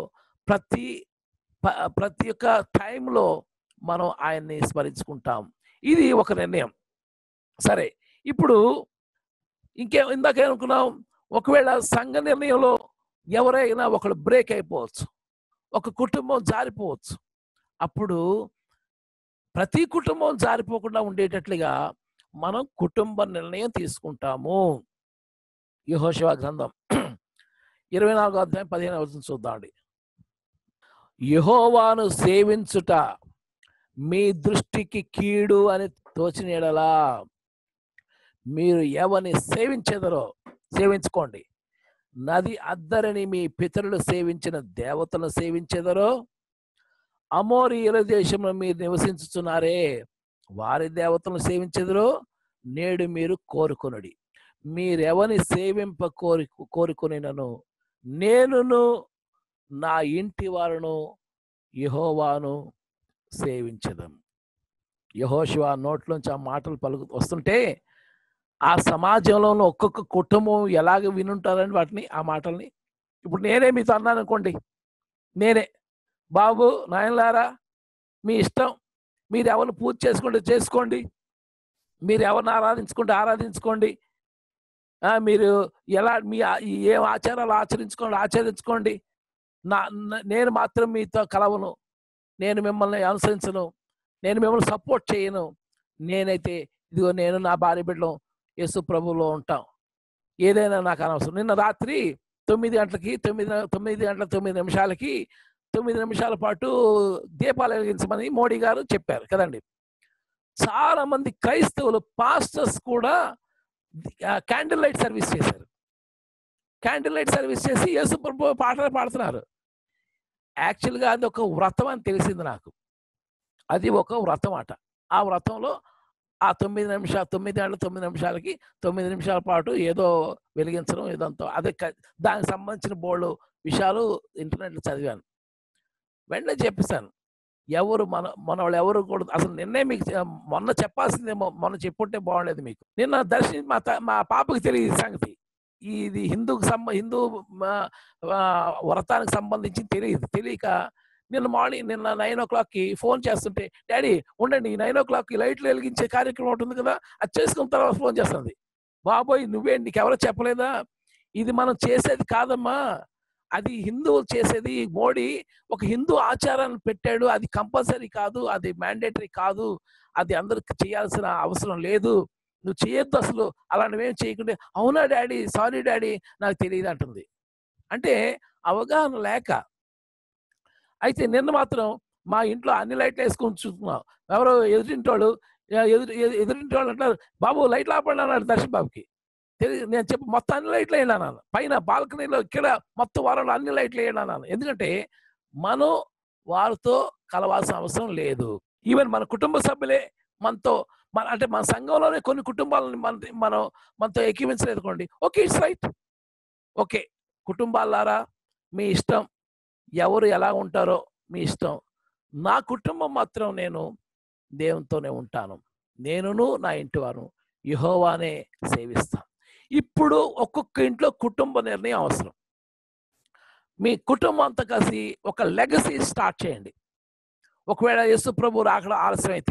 ప్రతి ఒక్క టైంలో మనం ఆయన్ని స్మరించుకుంటాం. ఇది ఒక నిర్ణయం. సరే, ఇప్పుడు ఇందాకేమనుకున్నాం, ఒకవేళ సంఘ నిర్ణయంలో ఎవరైనా ఒకడు బ్రేక్ అయిపోవచ్చు, ఒక కుటుంబం జారిపోవచ్చు. అప్పుడు ప్రతి కుటుంబం జారిపోకుండా ఉండేటట్లుగా మనం కుటుంబ నిర్ణయం తీసుకుంటాము. యెహోషువ గ్రంథం 24వ అధ్యాయం 15వ వచనం చూద్దామండి. యెహోవాను సేవించుట మీ దృష్టికి కీడు అని తోచిన యెడల మీరు ఎవరిని సేవించెదరో సేవించుకోండి. నది అద్దరిని మీ పితరులు సేవించిన దేవతలను సేవించెదరో, అమోరీయుల దేశంలో మీరు నివసించుచున్నారే వారి దేవతలను సేవించెదరో నేడు మీరు కోరుకొనుడి. మీరెవని సేవింప కోరుకొనినను నేనును నా ఇంటి వారును యెహోవాను సేవించెదము. యెహోషువ నోట్లోంచి ఆ మాటలు వస్తుంటే ఆ సమాజంలో ఒక్కొక్క కుటుంబం ఎలాగ వినుంటారని వాటిని, ఆ మాటల్ని. ఇప్పుడు నేనే మీతో అన్నాను అనుకోండి, నేనే, బాబు నాయనలారా మీ ఇష్టం, మీరు ఎవరిని పూజ చేసుకుంటే చేసుకోండి, మీరు ఎవరిని ఆరాధించుకుంటే ఆరాధించుకోండి, మీరు ఎలా మీ ఏం ఆచారాలు ఆచరించుకోండి, నేను మాత్రం మీతో కలవను, నేను మిమ్మల్ని అనుసరించను, నేను మిమ్మల్ని సపోర్ట్ చేయను. నేనైతే ఇదిగో నేను నా భార్య బిడ్డలు యేసు ప్రభువులో ఉంటాం, ఏదైనా నాకు అనవసరం. నిన్న రాత్రి 9 గంటలకి 9 నిమిషాల పాటు దీపాలు వెలిగించమని మోడీ గారు చెప్పారు కదండి. చాలా మంది క్రైస్తవులు పాస్టర్స్ కూడా క్యాండిల్ లైట్ సర్వీస్ చేశారు. క్యాండిల్ లైట్ సర్వీస్ చేసి యేసు ప్రభు పాటలు పాడుతున్నారు. యాక్చువల్గా అది ఒక వ్రతం అని తెలిసింది నాకు. అది ఒక వ్రతం అట. ఆ వ్రతంలో ఆ 9 నిమిషాలకి 9 నిమిషాల పాటు ఏదో వెలిగించడం, ఏదంతా అదే దానికి సంబంధించిన బోర్డు విషయాలు ఇంటర్నెట్లో చదివాను. వెంటనే చెప్పేశాను, ఎవరు మన వాళ్ళు ఎవరు కూడా అసలు నిన్నే మీకు మొన్న చెప్పాల్సిందేమో, మొన్న చెప్పుంటే బాగుండేది మీకు. నిన్న మా పాపకి తెలియదు సంగతి, ఇది హిందూ వ్రతానికి సంబంధించి తెలియక నిన్న 9 o'clockకి ఫోన్ చేస్తుంటే, డాడీ ఉండండి 9 o'clockకి లైట్లు వెలిగించే కార్యక్రమం ఉంటుంది కదా, అది చేసుకున్న తర్వాత ఫోన్ చేస్తుంది. బాబోయ్ నీకు ఎవరో చెప్పలేదా, ఇది మనం చేసేది కాదమ్మా, అది హిందువులు చేసేది. మోడీ ఒక హిందూ ఆచారాన్ని పెట్టాడు, అది కంపల్సరీ కాదు, అది మ్యాండేటరీ కాదు, అది అందరికి చేయాల్సిన అవసరం లేదు, నువ్వు చేయొద్దు, అసలు అలాంటివేం చేయకుండా. అవునా డాడీ, సారీ డాడీ, నాకు తెలియదు అంటుంది. అంటే అవగాహన లేక. అయితే నిన్న మాత్రం మా ఇంట్లో అన్ని లైట్లు వేసుకొని చూస్తున్నాం. ఎవరో ఎదురింటి వాళ్ళు అంటారు, బాబు లైట్లు ఆపండి అన్నాడు దర్శన్ బాబుకి. తెలియదు, నేను చెప్పి మొత్తం అన్ని లైట్లు వేయండి అన్నాను. పైన బాల్కనీలో ఇక్కడ మొత్తం వారంలో అన్ని లైట్లు వేయండి అన్నాను. ఎందుకంటే మనం వారితో కలవాల్సిన అవసరం లేదు. ఈవెన్ మన కుటుంబ సభ్యులే మనతో అంటే మన సంఘంలోనే కొన్ని కుటుంబాలను మనతో ఏకీవించలేదు అనుకోండి, ఓకే ఇట్స్ రైట్, ఓకే కుటుంబాలారా మీ ఇష్టం, ఎవరు ఎలా ఉంటారో మీ ఇష్టం. నా కుటుంబం మాత్రం నేను దేవునితోనే ఉంటాను. నేనును నా ఇంటి వారు యెహోవానే సేవిస్తాం. ఇప్పుడు ఒక్కొక్క ఇంట్లో కుటుంబ నిర్ణయం అవసరం. మీ కుటుంబం అంతా కలిసి ఒక లెగసీ స్టార్ట్ చేయండి. ఒకవేళ యేసు ప్రభు రాకడ ఆలస్యం అయితే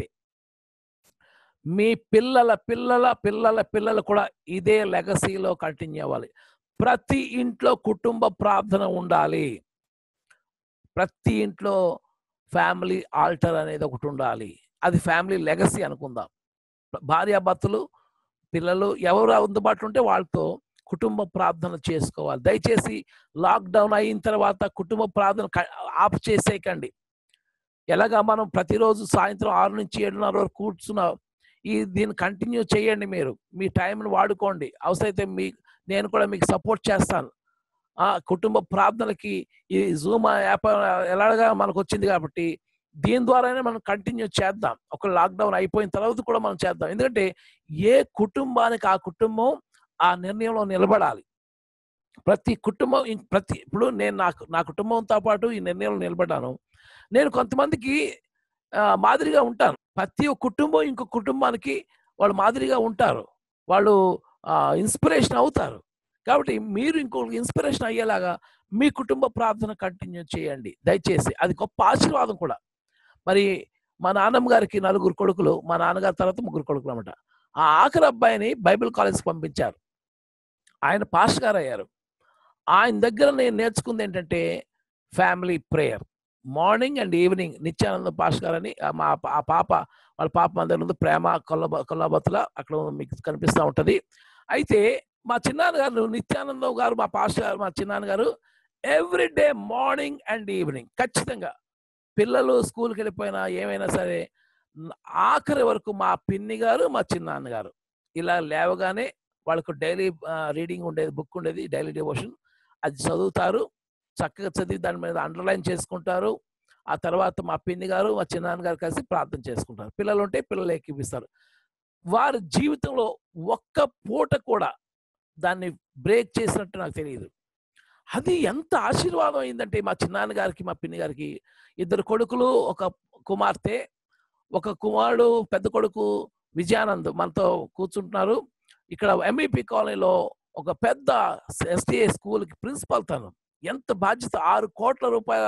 మీ పిల్లల పిల్లల పిల్లల పిల్లలు కూడా ఇదే లెగసీలో కంటిన్యూ అవ్వాలి. ప్రతి ఇంట్లో కుటుంబ ప్రార్థన ఉండాలి. ప్రతి ఇంట్లో ఫ్యామిలీ ఆల్టర్ అనేది ఒకటి ఉండాలి. అది ఫ్యామిలీ లెగసీ అనుకుందాం. భార్యాభర్తలు పిల్లలు ఎవరు అందుబాటులో ఉంటే వాళ్ళతో కుటుంబ ప్రార్థన చేసుకోవాలి. దయచేసి లాక్డౌన్ అయిన తర్వాత కుటుంబ ప్రార్థన ఆఫ్ చేసేయకండి. ఎలాగా మనం ప్రతిరోజు సాయంత్రం 6 నుంచి 7:30 వరకు కూర్చున్నాం. దీన్ని కంటిన్యూ చేయండి. మీరు మీ టైంని వాడుకోండి. అవసరమైతే నేను కూడా మీకు సపోర్ట్ చేస్తాను. కుటుంబ ప్రార్థనకి ఈ జూమ్ యాప్ ఎలాగా మనకు వచ్చింది కాబట్టి దీని ద్వారానే మనం కంటిన్యూ చేద్దాం. ఒక లాక్డౌన్ అయిపోయిన తర్వాత కూడా మనం చేద్దాం. ఎందుకంటే ఏ కుటుంబానికి ఆ కుటుంబం ఆ నిర్ణయంలో నిలబడాలి. ప్రతి కుటుంబం ఇప్పుడు నేను నా కుటుంబంతో పాటు ఈ నిర్ణయంలో నిలబడ్డాను. నేను కొంతమందికి మాదిరిగా ఉంటాను. ప్రతి కుటుంబం ఇంకొక కుటుంబానికి వాళ్ళు మాదిరిగా ఉంటారు. వాళ్ళు ఇన్స్పిరేషన్ అవుతారు. కాబట్టి మీరు ఇంకొకరికి ఇన్స్పిరేషన్ అయ్యేలాగా మీ కుటుంబ ప్రార్థన కంటిన్యూ చేయండి దయచేసి. అది గొప్ప ఆశీర్వాదం కూడా. మరి మా నాన్నమ్మ గారికి 4 కొడుకులు, మా నాన్నగారి తర్వాత 3 కొడుకులు అన్నమాట. ఆ ఆఖరి అబ్బాయిని బైబిల్ కాలేజ్కి పంపించారు. ఆయన పాస్టర్ గారు అయ్యారు. ఆయన దగ్గర నేను నేర్చుకుంది ఏంటంటే family prayer. Morning and evening Nityananda pastor గారు అని వాళ్ళ పాప మన దగ్గర ఉంది, ప్రేమ కొల్లబత్తుల అక్కడ మీకు కనిపిస్తూ ఉంటుంది. అయితే మా చిన్నాన్నగారు నిత్యానందం గారు, మా పాస్టర్ గారు, మా చిన్నాన్నగారు ఎవ్రీడే మార్నింగ్ అండ్ ఈవినింగ్ ఖచ్చితంగా పిల్లలు స్కూల్కి వెళ్ళిపోయినా ఏమైనా సరే ఆఖరి వరకు మా పిన్ని గారు, మా చిన్నాన్నగారు ఇలా లేవగానే వాళ్ళకు డైలీ రీడింగ్ ఉండేది, బుక్ ఉండేది, డైలీ డివోషన్. అది చదువుతారు. చక్కగా చదివి దాని మీద అండర్లైన్ చేసుకుంటారు. ఆ తర్వాత మా పిన్ని గారు, మా చిన్నాన్నగారు కలిసి ప్రార్థన చేసుకుంటారు. పిల్లలు ఉంటే పిల్లలు ఎక్కిపిస్తారు. వారి జీవితంలో ఒక్క పూట కూడా దాన్ని బ్రేక్ చేసినట్టు నాకు తెలియదు. అది ఎంత ఆశీర్వాదం అయిందంటే మా చిన్నాన్నగారికి, మా పిన్ని గారికి 2 కొడుకులు, ఒక కుమార్తె. ఒక కుమారుడు, పెద్ద కొడుకు విజయానంద్ మనతో కూర్చుంటున్నారు. ఇక్కడ ఎంఈపీ కాలనీలో ఒక పెద్ద ఎస్టీఏ స్కూల్కి ప్రిన్సిపాల్. తను ఎంత బాధ్యత, 6 కోట్ల రూపాయల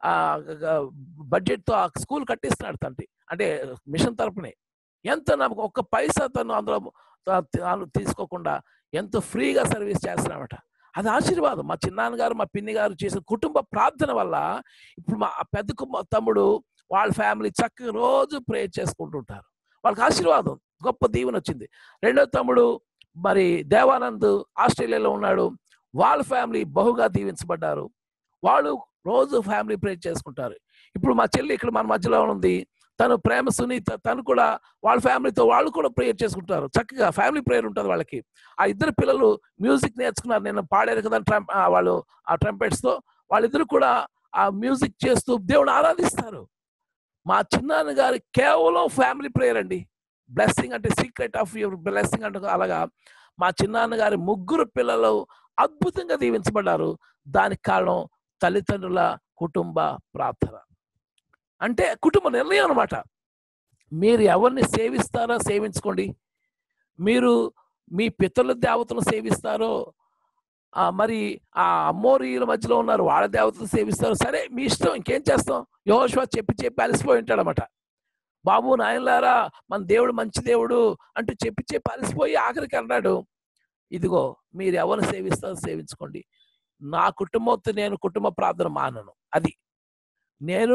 బడ్జెట్తో ఆ స్కూల్ కట్టిస్తున్నాడు తండ్రి, అంటే మిషన్ తరపునే. ఎంత నాకు ఒక్క పైసా తను అందులో తీసుకోకుండా ఎంతో ఫ్రీగా సర్వీస్ చేస్తున్నామట. అది ఆశీర్వాదం. మా చిన్నాన్నగారు, మా పిన్ని గారు చేసిన కుటుంబ ప్రార్థన వల్ల ఇప్పుడు మా పెద్ద తమ్ముడు వాళ్ళ ఫ్యామిలీ చక్కగా రోజు ప్రేయర్ చేసుకుంటుంటారు. వాళ్ళకి ఆశీర్వాదం, గొప్ప దీవెన వచ్చింది. రెండో తమ్ముడు మరి దేవానంద్ ఆస్ట్రేలియాలో ఉన్నాడు. వాళ్ళ ఫ్యామిలీ బహుగా దీవించబడ్డారు. వాళ్ళు రోజు ఫ్యామిలీ ప్రేయర్ చేసుకుంటారు. ఇప్పుడు మా చెల్లి ఇక్కడ మన మధ్యలో ఉంది. తను ప్రేమ సునీత, తను కూడా వాళ్ళ ఫ్యామిలీతో వాళ్ళు కూడా ప్రేయర్ చేసుకుంటారు. చక్కగా ఫ్యామిలీ ప్రేయర్ ఉంటుంది వాళ్ళకి. ఆ 2 పిల్లలు మ్యూజిక్ నేర్చుకున్నారు. నేను పాడారు కదా వాళ్ళు ఆ ట్రంపెట్స్తో. వాళ్ళిద్దరు కూడా ఆ మ్యూజిక్ చేస్తూ దేవుని ఆరాధిస్తారు. మా చిన్నాన్న గారి కేవలం ఫ్యామిలీ ప్రేయర్ అండి. బ్లెస్సింగ్ అంటే సీక్రెట్ ఆఫ్ యువర్ బ్లెస్సింగ్ అంటే అలాగా మా చిన్నాన్న గారి 3 పిల్లలు అద్భుతంగా దీవించబడ్డారు. దానికి కారణం తల్లిదండ్రుల కుటుంబ ప్రార్థన. అంటే కుటుంబ నిర్ణయం అన్నమాట. మీరు ఎవరిని సేవిస్తారో సేవించుకోండి. మీరు మీ పితరుల దేవతను సేవిస్తారో, మరి ఆ అమ్మోరీల మధ్యలో ఉన్నారు వాళ్ళ దేవతలు సేవిస్తారు, సరే మీ ఇష్టం. ఇంకేం చేస్తాం? యెహోషువ చెప్పి అలసిపోయి ఉంటాడనమాట. బాబు నాయనలారా మన దేవుడు మంచి దేవుడు అంటూ చెప్పి అలసిపోయి ఆఖరికి అన్నాడు, ఇదిగో మీరు ఎవరిని సేవిస్తారో సేవించుకోండి. నా కుటుంబంతో నేను కుటుంబ ప్రార్థన మానను. అది నేను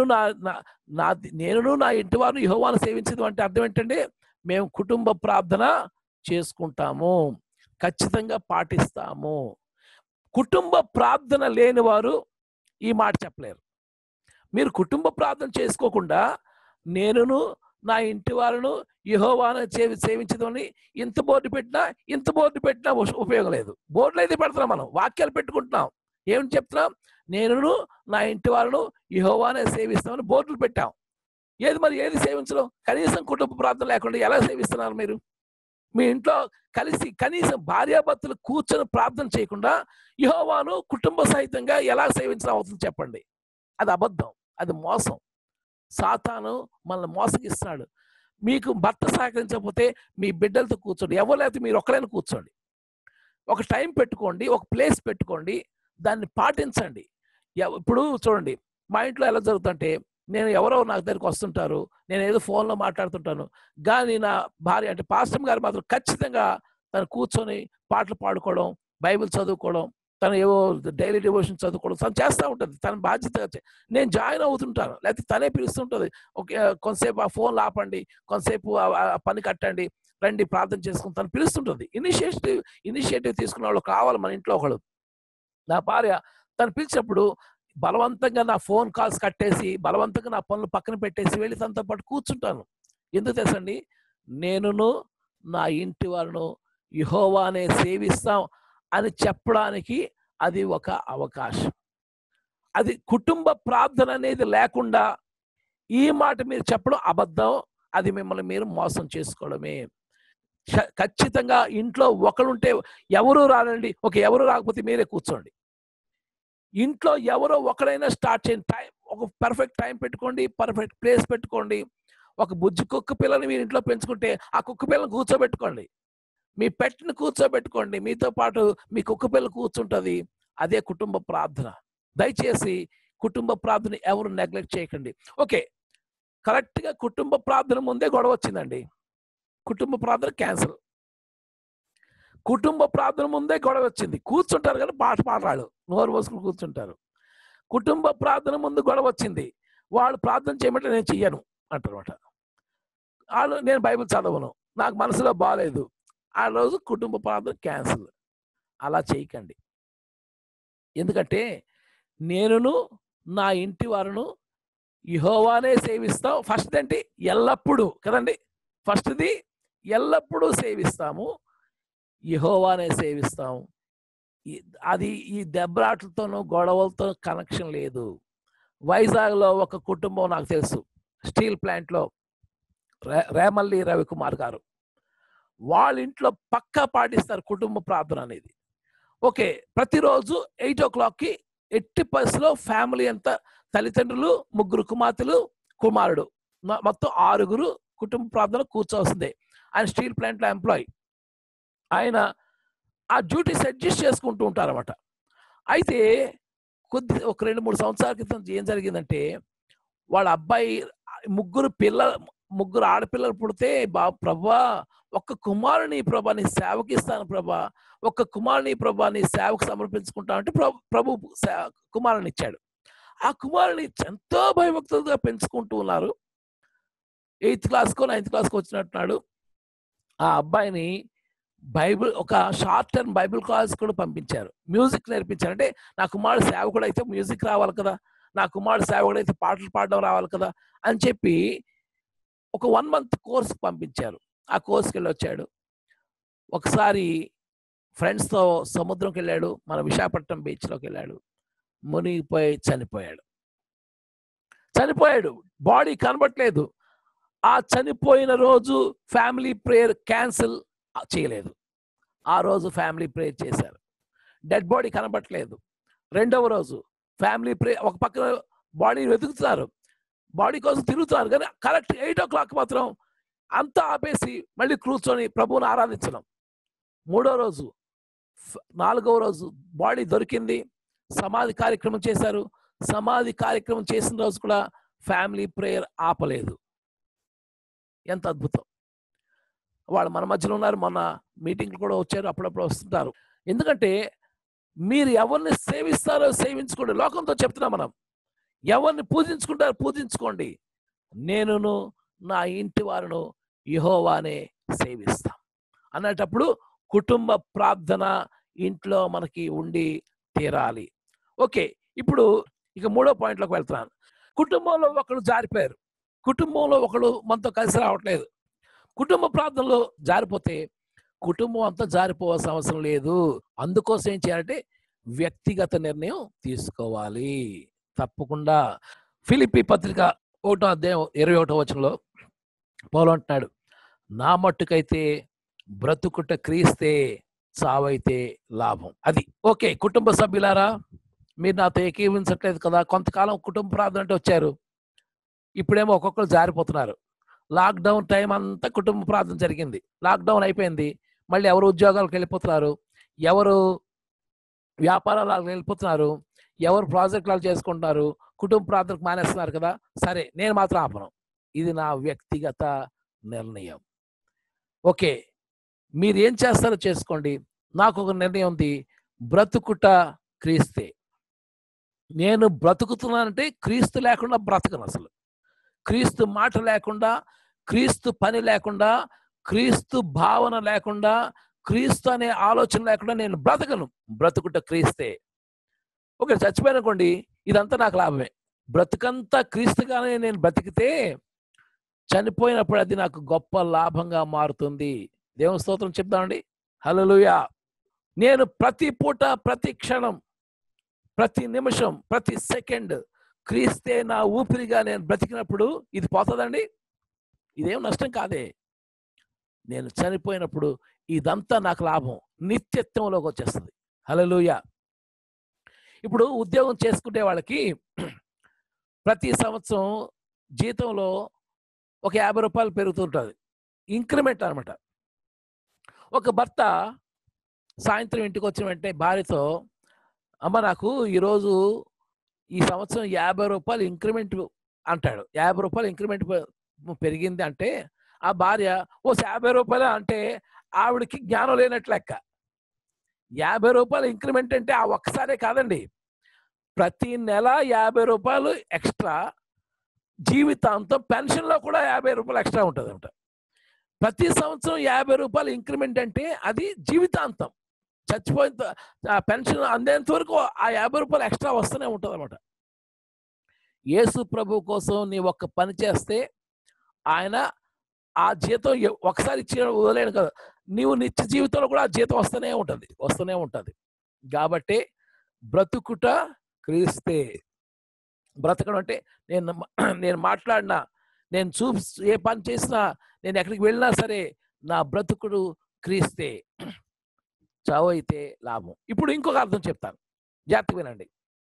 నా ఇంటి వారిని యెహోవాను సేవించడం అంటే అర్థం ఏంటంటే మేము కుటుంబ ప్రార్థన చేసుకుంటాము, ఖచ్చితంగా పాటిస్తాము. కుటుంబ ప్రార్థన లేని వారు ఈ మాట చెప్పలేరు. మీరు కుటుంబ ప్రార్థన చేసుకోకుండా నేనును నా ఇంటి వారును యెహోవాను సేవించదని ఇంత బోర్డు పెట్టినా ఉపయోగం లేదు. బోర్డులు అయితే పెడుతున్నాం, మనం వాక్యాలు పెట్టుకుంటున్నాం. ఏమని చెప్తున్నాం? నేనును నా ఇంటి వారును యెహోవానే సేవిస్తామని బోర్డులు పెట్టాం. ఏది సేవించడం? కనీసం కుటుంబ ప్రార్థన లేకుండా ఎలా సేవిస్తున్నారు మీరు? మీ ఇంట్లో కలిసి కనీసం భార్యాభర్తలు కూర్చొని ప్రార్థన చేయకుండా యెహోవాను కుటుంబ సహితంగా ఎలా సేవించడం అవుతుంది చెప్పండి? అది అబద్ధం, అది మోసం. సాతాను మనల్ని మోసగిస్తున్నాడు. మీకు భర్త సహకరించకపోతే మీ బిడ్డలతో కూర్చోండి, ఎవరు లేకపోతే మీరు ఒక్కరైనా కూర్చోండి. ఒక టైం పెట్టుకోండి, ఒక ప్లేస్ పెట్టుకోండి, దాన్ని పాటించండి. ఇప్పుడు చూడండి, మా ఇంట్లో ఎలా జరుగుతుందంటే, నేను ఎవరో నాకు దగ్గరికి వస్తుంటారు, నేను ఏదో ఫోన్లో మాట్లాడుతుంటాను, కానీ నా భార్య అంటే పాస్టర్ గారు మాత్రం ఖచ్చితంగా తను కూర్చొని పాటలు పాడుకోవడం, బైబిల్ చదువుకోవడం, తను ఏవో డైలీ డివోషన్ చదువుకోవడం తను చేస్తూ ఉంటుంది. తన బాధ్యత. నేను జాయిన్ అవుతుంటాను, లేకపోతే తనే పిలుస్తుంటుంది. ఓకే, కొంతసేపు ఆ ఫోన్లు ఆపండి, కొంతసేపు ఆ పని కట్టండి, రండి ప్రార్థన చేసుకుని తను పిలుస్తుంటుంది. ఇనిషియేటివ్ తీసుకున్న వాళ్ళు కావాలి మన ఇంట్లో ఒకళ్ళు. నా భార్య తను పిలిచినప్పుడు బలవంతంగా నా ఫోన్ కాల్స్ కట్టేసి, బలవంతంగా నా పనులు పక్కన పెట్టేసి వెళ్ళి తనతో పాటు కూర్చుంటాను. ఎందుకు తెలుసండి? నేనును నా ఇంటి వారును యెహోవానే సేవిస్తాం అని చెప్పడానికి అది ఒక అవకాశం. అది కుటుంబ ప్రార్థన అనేది లేకుండా ఈ మాట మీరు చెప్పడం అబద్ధం. అది మిమ్మల్ని మీరు మోసం చేసుకోవడమే. ఖచ్చితంగా ఇంట్లో ఒకరుంటే ఎవరు రానండి, ఎవరు రాకపోతే మీరే కూర్చోండి. ఇంట్లో ఎవరో ఒకరైనా స్టార్ట్ చేయండి. టైం, ఒక పర్ఫెక్ట్ టైం పెట్టుకోండి, పర్ఫెక్ట్ ప్లేస్ పెట్టుకోండి. ఒక బుజ్జి కుక్క పిల్లని మీరు ఇంట్లో పెంచుకుంటే ఆ కుక్క పిల్లని కూర్చోబెట్టుకోండి. మీ పెట్ని కూర్చోబెట్టుకోండి, మీతో పాటు మీ కుక్క పిల్ల కూర్చుంటుంది. అదే కుటుంబ ప్రార్థన. దయచేసి కుటుంబ ప్రార్థన ఎవరు నెగ్లెక్ట్ చేయకండి. ఓకే, కరెక్ట్గా కుటుంబ ప్రార్థన ముందే గొడవ వచ్చిందండి. కుటుంబ ప్రార్థన క్యాన్సిల్. కుటుంబ ప్రార్థన ముందే గొడవ వచ్చింది. కూర్చుంటారు కానీ పాట పాడరాడు, నోరు పోసుకుని కూర్చుంటారు. కుటుంబ ప్రార్థన ముందు గొడవ వచ్చింది. వాళ్ళు ప్రార్థన చేయమంటే నేను చెయ్యను అంటారన్నమాట. వాళ్ళు నేను బైబిల్ చదవను, నాకు మనసులో బాగాలేదు, ఆ రోజు కుటుంబ ప్రార్థన క్యాన్సిల్. అలా చేయకండి. ఎందుకంటే నేనును నా ఇంటి వారును యెహోవానే సేవిస్తాం. ఫస్ట్ ఏంటి? ఎల్లప్పుడూ కదండి. ఫస్ట్ది ఎల్లప్పుడూ సేవిస్తాము, యెహోవానే సేవిస్తాం. అది ఈ దెబ్బలాటలతోనూ గొడవలతో కనెక్షన్ లేదు. వైజాగ్లో ఒక కుటుంబం నాకు తెలుసు, స్టీల్ ప్లాంట్లో రేమల్లి రవికుమార్ గారు. వాళ్ళ ఇంట్లో పక్కా పాటిస్తారు కుటుంబ ప్రార్థన అనేది. ఓకే, ప్రతిరోజు 8 o'clockకి ఎట్టి పరిస్థితిలో ఫ్యామిలీ అంతా, తల్లిదండ్రులు, 3 కుమార్తెలు, కుమారుడు, మొత్తం 6 కుటుంబ ప్రార్థన కూర్చోవలసిందే. ఆయన స్టీల్ ప్లాంట్లో ఎంప్లాయీ. ఆయన ఆ డ్యూటీస్ అడ్జస్ట్ చేసుకుంటూ ఉంటారన్నమాట. అయితే ఒక 2-3 సంవత్సరాల క్రితం ఏం జరిగిందంటే, వాళ్ళ అబ్బాయి 3 ఆడపిల్లలు పుడితే, ప్రభా ఒక్క కుమారుని ప్రభా నీ సేవకి ఇస్తాను ప్రభా, ఒక్క కుమారుని ప్రభా నీ సేవకు సమర్పించుకుంటా అంటే ప్రభు కుమారుని ఇచ్చాడు. ఆ కుమారుని ఎంతో భయభక్తులుగా పెంచుకుంటూ ఉన్నారు. 8th క్లాస్కో 9th క్లాస్కో వచ్చినట్టున్నాడు. ఆ అబ్బాయిని బైబిల్, ఒక షార్ట్ టర్మ్ బైబిల్ క్లాస్ కూడా పంపించారు, మ్యూజిక్ నేర్పించారు. అంటే నా కుమారుడు సేవకుడు అయితే మ్యూజిక్ రావాలి కదా, నా కుమారుడు సేవకుడు అయితే పాటలు పాడడం రావాలి కదా అని చెప్పి ఒక 1 month కోర్స్ పంపించారు. ఆ కోర్స్కి వెళ్ళి వచ్చాడు. ఒకసారి ఫ్రెండ్స్తో సముద్రంకి వెళ్ళాడు, మన విశాఖపట్నం బీచ్లోకి వెళ్ళాడు, మునిగిపోయి చనిపోయాడు. బాడీ కనబట్లేదు. ఆ చనిపోయిన రోజు ఫ్యామిలీ ప్రేయర్ క్యాన్సిల్ చేయలేదు. ఆ రోజు ఫ్యామిలీ ప్రేయర్ చేశారు. డెడ్ బాడీ కనబట్లేదు. రెండవ రోజు ఫ్యామిలీ ప్రేయర్, ఒక పక్కన బాడీ వెతుకుతున్నారు, బాడీ కోసం తిరుగుతున్నారు, కానీ కరెక్ట్ 8 o'clock మాత్రం అంతా ఆపేసి మళ్ళీ కూర్చొని ప్రభువుని ఆరాధించడం. 3వ రోజు 4వ రోజు బాడీ దొరికింది, సమాధి కార్యక్రమం చేశారు. సమాధి కార్యక్రమం చేసిన రోజు కూడా ఫ్యామిలీ ప్రేయర్ ఆపలేదు. ఎంత అద్భుతం! వాళ్ళు మన మధ్యలో ఉన్నారు, మన మీటింగ్లు కూడా వచ్చారు, అప్పుడప్పుడు వస్తుంటారు. ఎందుకంటే మీరు ఎవరిని సేవిస్తారో సేవించుకోండి. లోకంతో చెప్తున్నాం మనం, ఎవరిని పూజించుకుంటారో పూజించుకోండి, నేనును నా ఇంటి వారును యెహోవానే సేవిస్తాం అన్నటప్పుడు కుటుంబ ప్రార్థన ఇంట్లో మనకి ఉండి తీరాలి. ఓకే, ఇప్పుడు ఇక 3వ పాయింట్లోకి వెళ్తున్నాను. కుటుంబంలో ఒకరు జారిపోయారు, కుటుంబంలో ఒకరు మనతో కలిసి రావట్లేదు. కుటుంబ ప్రార్థనలో జారిపోతే కుటుంబం అంతా జారిపోవాల్సిన అవసరం లేదు. అందుకోసం ఏం చేయాలంటే వ్యక్తిగత నిర్ణయం తీసుకోవాలి తప్పకుండా. ఫిలిప్పీ పత్రిక 1వ అధ్యాయం 21వ వచనంలో పౌలు అంటున్నాడు, నా మట్టుకైతే బ్రతుకుట క్రీస్తే, చావైతే లాభం. అది ఓకే. కుటుంబ సభ్యులారా, మీరు నాతో ఏకీవించట్లేదు కదా. కొంతకాలం కుటుంబ ప్రార్థన అంటే వచ్చారు, ఇప్పుడేమో ఒక్కొక్కరు జారిపోతున్నారు. లాక్డౌన్ టైం అంతా కుటుంబ ప్రార్థన జరిగింది, లాక్డౌన్ అయిపోయింది, మళ్ళీ ఎవరు ఉద్యోగాలకు వెళ్ళిపోతున్నారు, ఎవరు వ్యాపారాలకు వెళ్ళిపోతున్నారు, ఎవరు ప్రాజెక్టులు చేసుకుంటున్నారు, కుటుంబ ప్రార్థనకు మానేస్తున్నారు కదా. సరే, నేను మాత్రం ఆపను. ఇది నా వ్యక్తిగత నిర్ణయం. ఓకే, మీరు ఏం చేస్తారో చేసుకోండి. నాకు ఒక నిర్ణయం ఉంది, బ్రతుకుట క్రీస్తే. నేను బ్రతుకుతున్నానంటే క్రీస్తు లేకుండా బ్రతకను. అసలు క్రీస్తు మాట లేకుండా, క్రీస్తు పని లేకుండా, క్రీస్తు భావన లేకుండా, క్రీస్తు అనే ఆలోచన లేకుండా నేను బ్రతకను. బ్రతుకుట క్రీస్తే. ఓకే, చచ్చిపోయిననుకోండి, ఇదంతా నాకు లాభమే. బ్రతుకంతా క్రీస్తుగానే నేను బ్రతికితే చనిపోయినప్పుడు అది నాకు గొప్ప లాభంగా మారుతుంది. దేవుని స్తోత్రం చెప్తామండి. హల్లెలూయా. నేను ప్రతి పూట, ప్రతి క్షణం, ప్రతి నిమిషం, ప్రతి సెకండ్ క్రీస్తే నా ఊపిరిగా నేను బ్రతికినప్పుడు ఇది పోతుందండి. ఇదేం నష్టం కాదే. నేను చనిపోయినప్పుడు ఇదంతా నాకు లాభం, నిత్యత్వంలోకి వచ్చేస్తుంది. హల్లెలూయా. ఇప్పుడు ఉద్యోగం చేసుకునే వాళ్ళకి ప్రతి సంవత్సరం జీతంలో ఒక 50 రూపాయలు పెరుగుతుంటుంది, ఇంక్రిమెంట్ అనమాట. ఒక భర్త సాయంత్రం ఇంటికి వచ్చిన వెంటనే భార్యతో, అమ్మ నాకు ఈరోజు ఈ సంవత్సరం 50 రూపాయలు ఇంక్రిమెంట్ అంటాడు. 50 రూపాయలు ఇంక్రిమెంట్ పెరిగింది అంటే ఆ భార్య, ఓ 50 రూపాయలు అంటే ఆవిడకి జ్ఞానం లేనట్లు లెక్క. 50 రూపాయలు ఇంక్రిమెంట్ అంటే ఆ ఒక్కసారే కాదండి, ప్రతి నెల 50 రూపాయలు ఎక్స్ట్రా, జీవితాంతం పెన్షన్లో కూడా 50 రూపాయలు ఎక్స్ట్రా ఉంటుంది అనమాట. ప్రతి సంవత్సరం 50 రూపాయలు ఇంక్రిమెంట్ అంటే అది జీవితాంతం, చచ్చిపోయిన పెన్షన్ అందేంత వరకు ఆ 50 రూపాయలు ఎక్స్ట్రా వస్తూనే ఉంటుంది అనమాట. యేసు ప్రభు కోసం నీ ఒక్క పని చేస్తే ఆయన ఆ జీతం ఒకసారి ఇచ్చి వదిలేడు కదా, నీవు నిత్య జీవితంలో కూడా ఆ జీతం వస్తూనే ఉంటుంది. కాబట్టి బ్రతుకుట క్రీస్తే. బ్రతకడం అంటే నేను మాట్లాడినా, నేను ఏ పని చేసినా, నేను ఎక్కడికి వెళ్ళినా సరే నా బ్రతుకుడు క్రీస్తే. చావు అయితే లాభం. ఇప్పుడు ఇంకొక అర్థం చెప్తాను, జాగ్రత్తగా వినండి.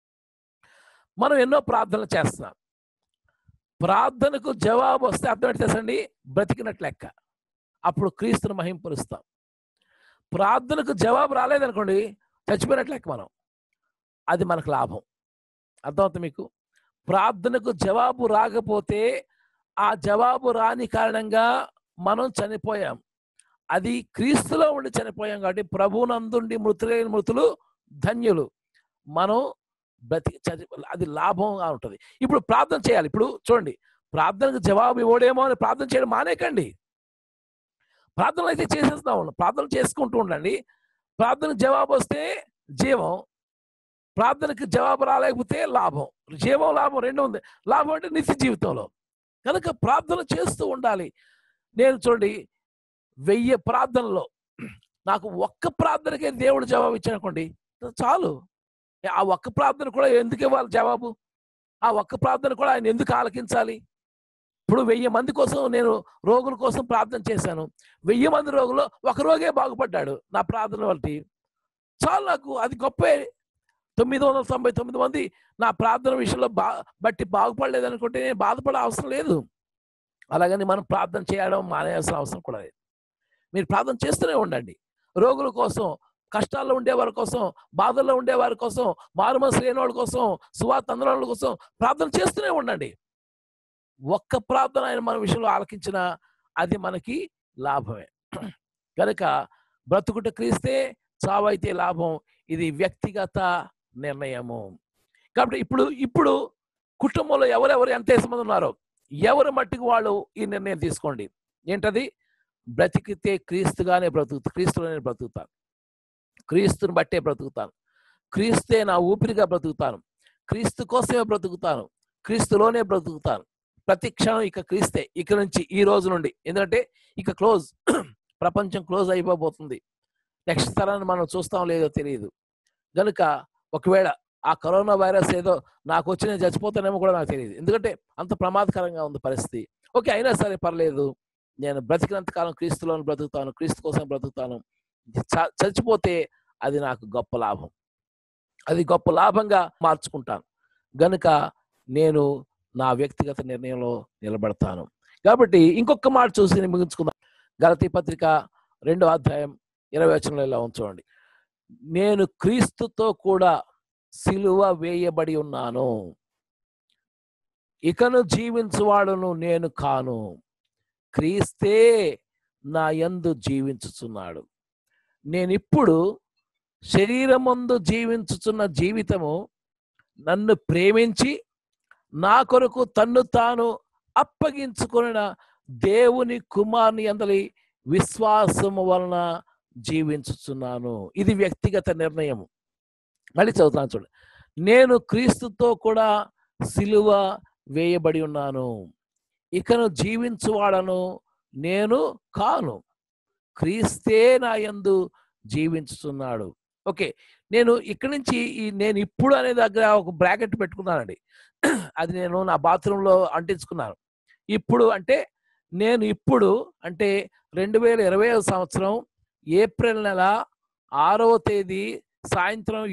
మనం ఎన్నో ప్రార్థనలు చేస్తున్నాం, ప్రార్థనకు జవాబు వస్తే అర్థం ఏంటి తెలుసండి, బ్రతికినట్లు లెక్క. అప్పుడు క్రీస్తును మహింపరుస్తాం. ప్రార్థనకు జవాబు రాలేదనుకోండి, చచ్చిపోయినట్లు లెక్క మనం. అది మనకు లాభం. అర్థమవుతుంది మీకు? ప్రార్థనకు జవాబు రాకపోతే ఆ జవాబు రాని కారణంగా మనం చనిపోయాం. అది క్రీస్తులో ఉండి చనిపోయాం కాబట్టి ప్రభువునందుండి మృతులైన మృతులు ధన్యులు. మనం అది లాభంగా ఉంటుంది. ఇప్పుడు ప్రార్థన చేయాలి. ఇప్పుడు చూడండి, ప్రార్థనకు జవాబు ఇవ్వడేమో అని ప్రార్థన చేయడం మానేకండి. ప్రార్థనలు అయితే చేసేస్తా ఉన్నాం, ప్రార్థన చేసుకుంటూ ఉండండి. ప్రార్థనకు జవాబు వస్తే జీవం, ప్రార్థనకు జవాబు రాలేకపోతే లాభం. జీవం లాభం రెండు ఉంది. లాభం అంటే నిత్య జీవితంలో. కనుక ప్రార్థన చేస్తూ ఉండాలి. నేను చూడండి, 1000 ప్రార్థనలో నాకు ఒక్క ప్రార్థనకే దేవుడు జవాబు ఇచ్చానుకోండి, చాలు. ఆ ఒక్క ప్రార్థన కూడా ఎందుకు ఇవ్వాలి జవాబు? ఆ ఒక్క ప్రార్థన కూడా ఆయన ఎందుకు ఆలకించాలి? ఇప్పుడు 1000 మంది కోసం, నేను రోగుల కోసం ప్రార్థన చేశాను. 1000 మంది రోగులు ఒక రోగే బాగుపడ్డాడు నా ప్రార్థన బట్టి, చాలు నాకు. అది గొప్పే. 999 మంది నా ప్రార్థన విషయంలో బట్టి బాగుపడలేదు అనుకుంటే నేను బాధపడే అవసరం లేదు. అలాగని మనం ప్రార్థన చేయడం మానేయాల్సిన అవసరం కూడా లేదు. మీరు ప్రార్థన చేస్తూనే ఉండండి. రోగుల కోసం, కష్టాల్లో ఉండేవారి కోసం, బాధల్లో ఉండేవారి కోసం, మారుమనసు లేని వాళ్ళ కోసం, సువార్త అందిన వాళ్ళ కోసం ప్రార్థన చేస్తూనే ఉండండి. ఒక్క ప్రార్థన ఆయన మన విషయంలో ఆలకించిన అది మనకి లాభమే. కనుక బ్రతుకుట క్రీస్తే, చావైతే లాభం. ఇది వ్యక్తిగత నిర్ణయము. కాబట్టి ఇప్పుడు కుటుంబంలో ఎవరెవరు ఎంతమంది ఉన్నారో ఎవరు మట్టికి వాళ్ళు ఈ నిర్ణయం తీసుకోండి. ఏంటది? బ్రతికితే క్రీస్తులోనే బ్రతుకుతాను, క్రీస్తుని బట్టే బ్రతుకుతాను, క్రీస్తే నా ఊపిరిగా బ్రతుకుతాను, క్రీస్తు కోసమే బ్రతుకుతాను, క్రీస్తులోనే బ్రతుకుతాను. ప్రతి క్షణం ఇక క్రీస్తే, ఇక నుంచి, ఈ రోజు నుండి. ఎందుకంటే ఇక క్లోజ్, ప్రపంచం క్లోజ్ అయిపోబోతుంది. నెక్స్ట్ తరాన్ని మనం చూస్తాం లేదో తెలియదు. కనుక ఒకవేళ ఆ కరోనా వైరస్ ఏదో నాకు వచ్చి నేను చచ్చిపోతానేమో కూడా నాకు తెలియదు. ఎందుకంటే అంత ప్రమాదకరంగా ఉంది పరిస్థితి. ఓకే, అయినా సరే పర్లేదు, నేను బ్రతికినంత కాలం క్రీస్తులోని బ్రతుకుతాను, క్రీస్తు కోసం బ్రతుకుతాను. చచ్చిపోతే అది నాకు గొప్ప లాభం. అది గొప్ప లాభంగా మార్చుకుంటాను. గనుక నేను నా వ్యక్తిగత నిర్ణయంలో నిలబడతాను. కాబట్టి ఇంకొక మాట చూసి నేను ముగించుకుందాం. గలతీ పత్రిక 2వ అధ్యాయం 20వ వచనంలో ఇలా చూడండి. నేను క్రీస్తుతో కూడా సిలువ వేయబడి ఉన్నాను. ఇకను జీవించువాడును నేను కాను, క్రీస్తే నా యందు జీవించుచున్నాడు. నేనిప్పుడు శరీరమందు జీవించుచున్న జీవితము నన్ను ప్రేమించి నా కొరకు తన్ను తాను అప్పగించుకొనిన దేవుని కుమారుని యందలి విశ్వాసము వలన జీవించుచున్నాను. ఇది వ్యక్తిగత నిర్ణయం. మళ్ళీ చదువుతాను చూడండి. నేను క్రీస్తుతో కూడా సిలువ వేయబడి ఉన్నాను. ఇకను జీవించువాడను నేను కాను, క్రీస్తే నా యందు జీవించుతున్నాడు. ఓకే, నేను ఇక్కడి నుంచి నేను ఇప్పుడు అనే దగ్గర ఒక బ్రాకెట్ పెట్టుకున్నానండి. అది నేను నా బాత్రూంలో అంటించుకున్నాను. ఇప్పుడు అంటే నేను ఇప్పుడు అంటే 2020వ సంవత్సరం ఏప్రిల్ నెల 6వ తేదీ సాయంత్రం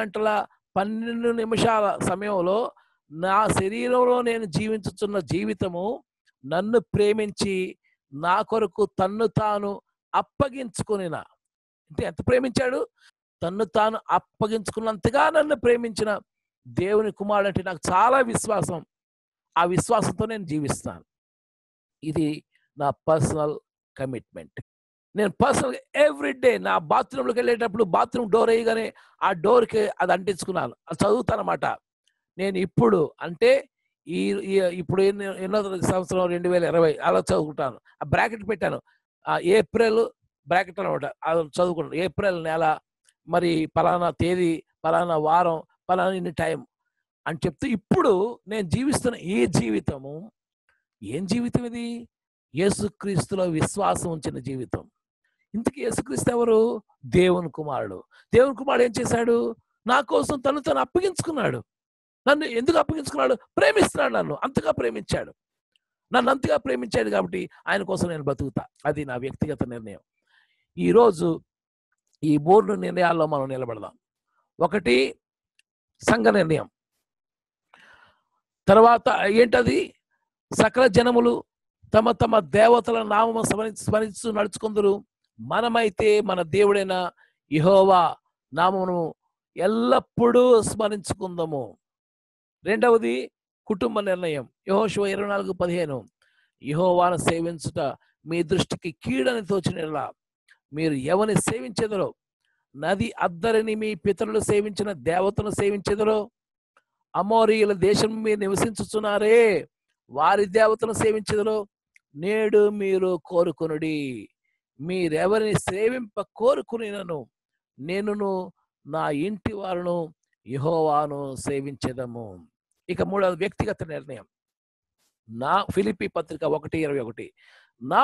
7:12 సమయంలో నా శరీరంలో నేను జీవించుతున్న జీవితము నన్ను ప్రేమించి నా కొరకు తన్ను తాను అప్పగించుకొనిన, అంటే ఎంత ప్రేమించాడు? తన్ను తాను అప్పగించుకున్నంతగా నన్ను ప్రేమించిన దేవుని కుమారుడు అంటే నాకు చాలా విశ్వాసం. ఆ విశ్వాసంతో నేను జీవిస్తాను. ఇది నా పర్సనల్ కమిట్మెంట్. నేను పర్సనల్గా ఎవ్రీడే నా బాత్రూంలోకి వెళ్ళేటప్పుడు బాత్రూమ్ డోర్ వేయగానే ఆ డోర్కి అది అంటించుకున్నాను. అది చదువుతానమాట. నేను ఇప్పుడు అంటే ఇప్పుడు ఎన్నో సంవత్సరం 2020 అలా చదువుకుంటాను. ఆ బ్రాకెట్ పెట్టాను. ఏప్రిల్ బ్రాకెట్ అనమాట. అది చదువుకున్నాను. ఏప్రిల్ నెల, మరి పలానా తేదీ, పలానా వారం, పలానా ఇన్ని టైం అని చెప్తూ ఇప్పుడు నేను జీవిస్తున్న ఈ జీవితము ఏం జీవితం? ఇది యేసుక్రీస్తులో విశ్వాసం ఉంచిన జీవితం. ఇంతకీ యేసుక్రీస్తు ఎవరు? దేవుని కుమారుడు. దేవుని కుమారుడు ఏం చేశాడు? నా కోసం తను అప్పగించుకున్నాడు. నన్ను ఎందుకు అప్పగించుకున్నాడు? ప్రేమిస్తున్నాడు. నన్ను అంతగా ప్రేమించాడు. నన్ను అంతగా ప్రేమించాడు కాబట్టి ఆయన కోసం నేను బతుకుతా. అది నా వ్యక్తిగత నిర్ణయం. ఈరోజు ఈ 3 నిర్ణయాల్లో మనం నిలబడదాం. ఒకటి సంఘ నిర్ణయం. తర్వాత ఏంటది? సకల జనములు తమ తమ దేవతల నామము స్మరిస్తూ నడుచుకుందరు. మనమైతే మన దేవుడైన యెహోవా నామమును ఎల్లప్పుడూ స్మరించుకుందాము. రెండవది కుటుంబ నిర్ణయం. యెహోషువ 24:15 యెహోవాను సేవించుట మీ దృష్టికి కీడని తోచినలా మీరు ఎవరిని సేవించెదరో, నది అద్దరిని మీ పితరులు సేవించిన దేవతను సేవించెదరో, అమోరీయుల దేశం మీరు నివసించుచున్నారే వారి దేవతను సేవించెదరో, నేడు మీరు కోరుకొనుడి. మీరెవరిని సేవింప కోరుకునినను నేనును నా ఇంటి వారును యెహోవాను సేవించెదము. ఇక మూడవది వ్యక్తిగత నిర్ణయం. ఫిలిప్పీ పత్రిక 1:21 నా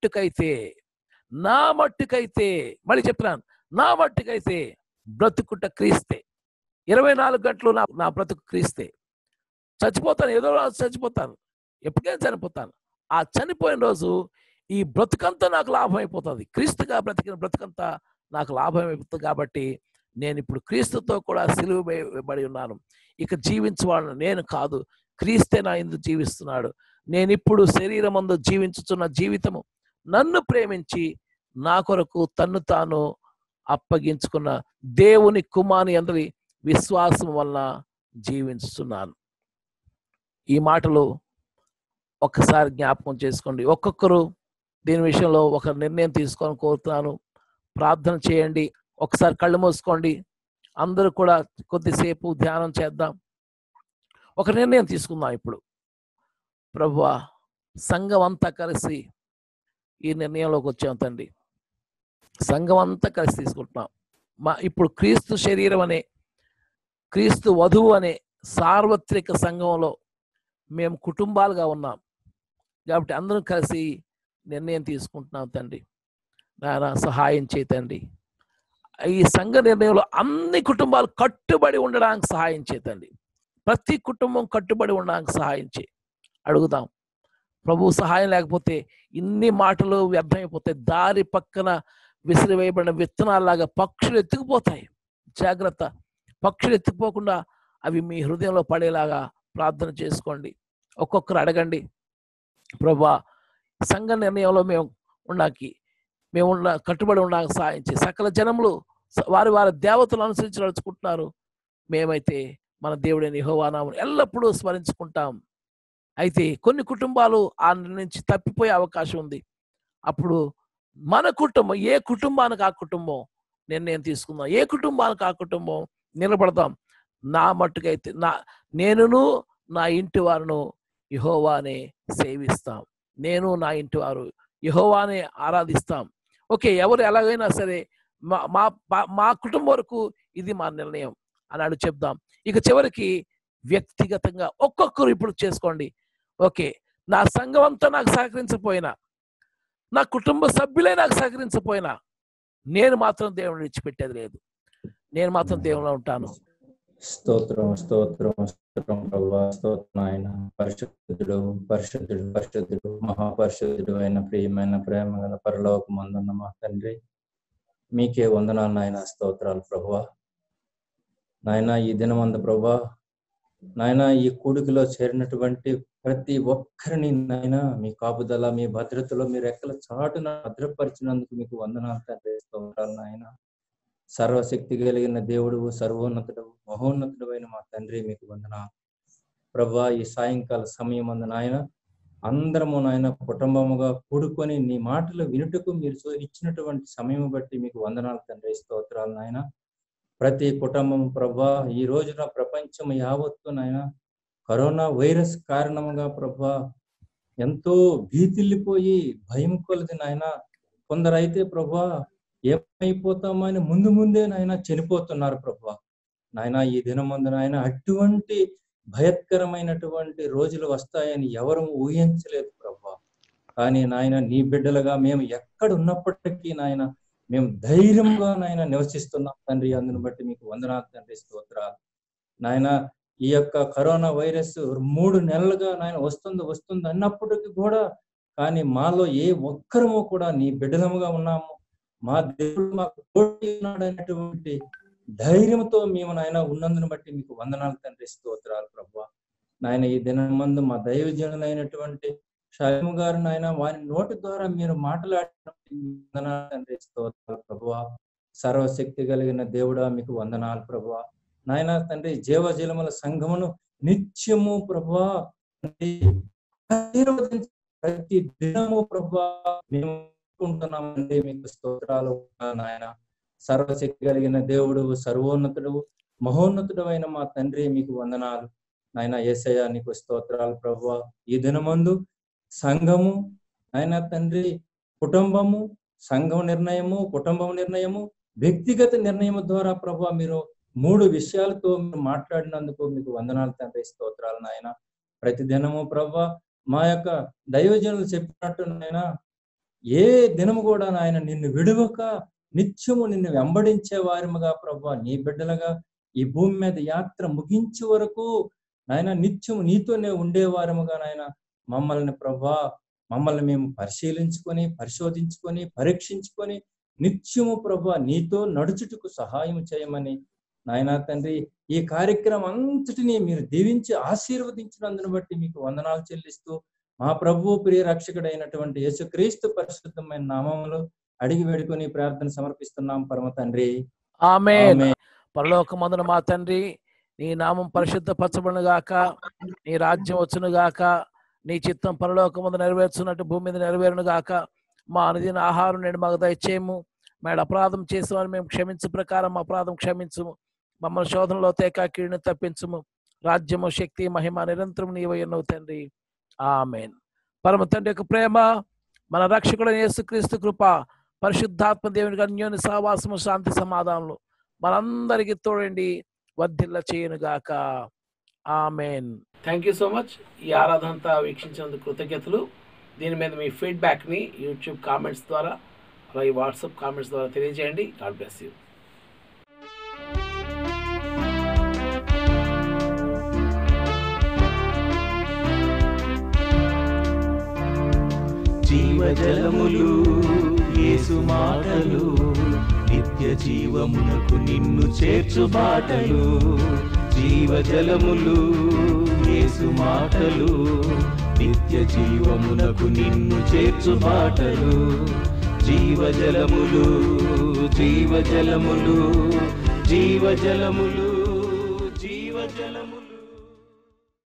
మట్టుకైతే మళ్ళీ చెప్తున్నాను, నా మట్టుకైతే బ్రతుకుట క్రీస్తే. 24 గంటలు నా బ్రతుకు క్రీస్తే. చచ్చిపోతాను, ఏదో రోజు చచ్చిపోతాను, ఎప్పటికైనా చనిపోతాను. ఆ చనిపోయిన రోజు ఈ బ్రతుకంతా నాకు లాభం అయిపోతుంది. క్రీస్తుగా బ్రతికిన బ్రతుకంతా నాకు లాభం అయిపోతుంది. కాబట్టి నేను ఇప్పుడు క్రీస్తుతో కూడా సిలువ వేయబడి ఉన్నాను. ఇక జీవించువాడు నేను కాదు, క్రీస్తే నా యందు జీవిస్తున్నాడు. నేను ఇప్పుడు శరీరమందు జీవించుతున్న జీవితము నన్ను ప్రేమించి నా కొరకు తన్ను తాను అప్పగించుకున్న దేవుని కుమారుని యందలి విశ్వాసం వల్ల జీవిస్తున్నాను. ఈ మాటలు ఒక్కసారి జ్ఞాపకం చేసుకోండి. ఒక్కొక్కరు దీని విషయంలో ఒక నిర్ణయం తీసుకొని కోరుతున్నాను. ప్రార్థన చేయండి. ఒకసారి కళ్ళు మూసుకోండి. అందరూ కూడా కొద్దిసేపు ధ్యానం చేద్దాం. ఒక నిర్ణయం తీసుకుందాం. ఇప్పుడు ప్రభువా, సంఘం అంతా కలిసి ఈ నిర్ణయంలోకి వచ్చాం తండ్రి. సంఘం అంతా కలిసి తీసుకుంటున్నాం. ఇప్పుడు క్రీస్తు శరీరం అనే, క్రీస్తు వధువు అనే సార్వత్రిక సంఘంలో మేము కుటుంబాలుగా ఉన్నాం. కాబట్టి అందరం కలిసి నిర్ణయం తీసుకుంటున్నాం తండ్రి. నాయన సహాయం చేయి తండ్రి. ఈ సంఘ నిర్ణయంలో అన్ని కుటుంబాలు కట్టుబడి ఉండడానికి సహాయం చేతండి. ప్రతి కుటుంబం కట్టుబడి ఉండడానికి సహాయం చేయి. అడుగుదాం. ప్రభు సహాయం లేకపోతే ఇన్ని మాటలు వ్యర్థమైపోతాయి. దారి పక్కన విసిరివేయబడిన విత్తనాల్లాగా పక్షులు ఎత్తుకుపోతాయి. జాగ్రత్త. పక్షులు ఎత్తిపోకుండా అవి మీ హృదయంలో పడేలాగా ప్రార్థన చేసుకోండి. ఒక్కొక్కరు అడగండి, ప్రభువా సంఘ నిర్ణయంలో మేము కట్టుబడి ఉండడానికి సహాయం చేయి. సకల జనములు వారి వారి దేవతలు అనుసరించి నడుచుకుంటున్నారు, మేమైతే మన దేవుడైన యెహోవా నామమును ఎల్లప్పుడూ స్మరించుకుంటాం. అయితే కొన్ని కుటుంబాలు ఆ నుంచి తప్పిపోయే అవకాశం ఉంది. అప్పుడు మన కుటుంబం, ఏ కుటుంబానికి ఆ కుటుంబం నిర్ణయం తీసుకుందాం, ఏ కుటుంబానికి ఆ కుటుంబం నిలబడదాం. నా మట్టుకైతే నేనును నా ఇంటి వారును యెహోవానే సేవిస్తాం, నేను నా ఇంటి వారు యెహోవానే ఆరాధిస్తాం. ఓకే, ఎవరు ఎలాగైనా సరే మా కుటుంబం వరకు ఇది మా నిర్ణయం అన్నాడు చెప్దాం. ఇక చివరికి వ్యక్తిగతంగా ఒక్కొక్కరు ఇప్పుడు చేసుకోండి. ఓకే, నా సంఘం అంతా నాకు సహకరించకపోయినా, నా కుటుంబ సభ్యులే నాకు సహకరించకపోయినా, నేను మాత్రం దేవుని విడిచిపెట్టేది లేదు, నేను మాత్రం దేవునిలో ఉంటాను. స్తోత్రం స్తోత్రం స్తోత్రం ప్రభువా, స్తోత్రం ఆయన. పరిశుద్ధుడు పరిశుద్ధుడు పరిశుద్ధుడు మహాపరిశుద్ధుడు అయిన ప్రియమైన ప్రేమ గల పరలోకమందున్న మా తండ్రి, మీకే వందనాలు నాయన, స్తోత్రాలు ప్రభువా. నాయన ఈ దినమందు ప్రభువా, నాయన ఈ కూడికలో చేరినటువంటి ప్రతి ఒక్కరిని నాయన మీ కాపుదల, మీ భద్రతలో మీరు రెక్కల చాటున భద్రపరిచినందుకు మీకు వందనాలు తండ్రి, స్తోత్రాలు నాయన. సర్వశక్తి కలిగిన దేవుడు, సర్వోన్నతుడు, మహోన్నతుడు అయిన మా తండ్రి, మీకు వందనాలు ప్రభువా. ఈ సాయంకాల సమయం అందు నాయన అందరము నాయన కుటుంబముగా కూడుకొని నీ మాటలు వినుటకు మీరు ఇచ్చినటువంటి సమయం బట్టి మీకు వందనాలు తండ్రి, స్తోత్రాలు నాయన. ప్రతి కుటుంబం ప్రభువా, ఈ రోజున ప్రపంచం యావత్తు నాయన కరోనా వైరస్ కారణముగా ప్రభువా ఎంతో భీతిల్లిపోయి భయం కొలది నాయన. కొందరైతే ప్రభువా ఏమైపోతామని ముందే నాయన చనిపోతున్నారు ప్రభువా. నాయన ఈ దినమందు నాయన అటువంటి భయత్కరమైనటువంటి రోజులు వస్తాయని ఎవరు ఊహించలేదు ప్రభువా. కానీ నాయన నీ బిడ్డలుగా మేము ఎక్కడ ఉన్నప్పటికీ నాయన మేము ధైర్యంగా నాయన నివసిస్తున్నాం తండ్రి. అందుని బట్టి మీకు వందనాలు తండ్రి, స్తోత్రాలు నాయన. ఈ యొక్క కరోనా వైరస్ 3 నెలలుగా నాయన వస్తుంది అన్నప్పటికీ కూడా, కానీ మాలో ఏ ఒక్కరము కూడా నీ బిడ్డలముగా ఉన్నాము, మా దేవుడు మాకు తోడు ఉన్నాడు అనేటువంటి ధైర్యంతో మేము నాయన ఉన్నందుని బట్టి మీకు వందనాలు తండ్రి, స్తోత్రాలు ప్రభువా. నాయన ఈ దినం మందు మా దైవజనులైనటువంటి షాయము గారు నాయన వారి నోటి ద్వారా మీరు మాట్లాడినప్పుడు వందనాలు తండ్రి, స్తోత్రాలు ప్రభువా. సర్వశక్తి కలిగిన దేవుడా మీకు వందనాలు ప్రభువా. నాయన తండ్రి, జీవజలముల సంఘమును నిత్యము ప్రభువా ప్రతి దినము ప్రభువా మేము ఉంటున్నామండి, మీకు స్తోత్రాలు నాయన. సర్వశక్తి కలిగిన దేవుడు, సర్వోన్నతుడు, మహోన్నతుడు అయిన మా తండ్రి, మీకు వందనాలు నాయన. యేసయ్య నీకు స్తోత్రాలు ప్రభువా. ఈ దినమందు సంఘము నాయన తండ్రి, కుటుంబము, సంఘం నిర్ణయము, కుటుంబం నిర్ణయము, వ్యక్తిగత నిర్ణయము ద్వారా ప్రభువా మీరు 3 విషయాలతో మీరు మాట్లాడినందుకు మీకు వందనాలు తండ్రి, స్తోత్రాలు నాయన. ప్రతి దినము ప్రభువా మా యొక్క దైవజనులు చెప్పినట్టు నాయన ఏ దినము కూడా నాయన నిన్ను విడువక నిత్యము నిన్ను వెంబడించే వారిముగా ప్రభువా, నీ బిడ్డలుగా ఈ భూమి మీద యాత్ర ముగించే వరకు నాయన నిత్యము నీతోనే ఉండేవారముగా నాయన మమ్మల్ని మేము పరిశీలించుకొని, పరిశోధించుకొని, పరీక్షించుకొని నిత్యము ప్రభువా నీతో నడుచుటకు సహాయం చేయమని నాయన తండ్రి, ఈ కార్యక్రమం అంతటినీ మీరు దీవించి ఆశీర్వదించినందును బట్టి మీకు వందనాలు చెల్లిస్తూ మా ప్రభువు ప్రియ రక్షకుడైనటువంటి యేసుక్రీస్తు పరిశుద్ధమైన నామములో అడిగి వేడుకొని ప్రార్థన సమర్పిస్తున్నాం పరమ తండ్రి, ఆమేన్. పరలోకమందున మా తండ్రి, నీ నామం పరిశుద్ధపరచబడును గాక, నీ రాజ్యం వచ్చును గాక, నీ చిత్తం పరలోకమందు నెరవేర్చున్నట్టు భూమి మీద నెరవేరును గాక. మా అనుదిన ఆహారం నేడు మాకు దయచేయము, మేడ అపరాధం చేసేవారు మేము క్షమించు ప్రకారం మా అపరాధం క్షమించుము, మమ్మల్ని శోధనలో తేక కీడును తప్పించుము, రాజ్యము శక్తి మహిమ నిరంతరం నీవయ్యున్నవు తండ్రి, ఆమేన్. పరమ తండ్రి యొక్క ప్రేమ, మన రక్షకుడైన యేసుక్రీస్తు కృప, పరిశుద్ధాత్మ దేవుని అన్యోన్య సహవాసము, శాంతి సమాధానములు మనందరికీ తోడండి వర్ధిల్ల చేయను గాక, amen. Thank you so much. ఈ ఆరాధన అంతా వీక్షించినందుకు కృతజ్ఞతలు. దీని మీద మీ ఫీడ్బ్యాక్ని యూట్యూబ్ కామెంట్స్ ద్వారా, అలాగే వాట్సాప్ కామెంట్స్ ద్వారా తెలియజేయండి. God bless you. జీవజలములు యేసు మాటలు నిత్య జీవమునకు నిన్ను చేర్చు బాటలు. జీవజలములు యేసు మాటలు నిత్య జీవమునకు నిన్ను చేర్చు బాటలు. జీవజలములు జీవజలములు జీవజలములు జీవజలములు.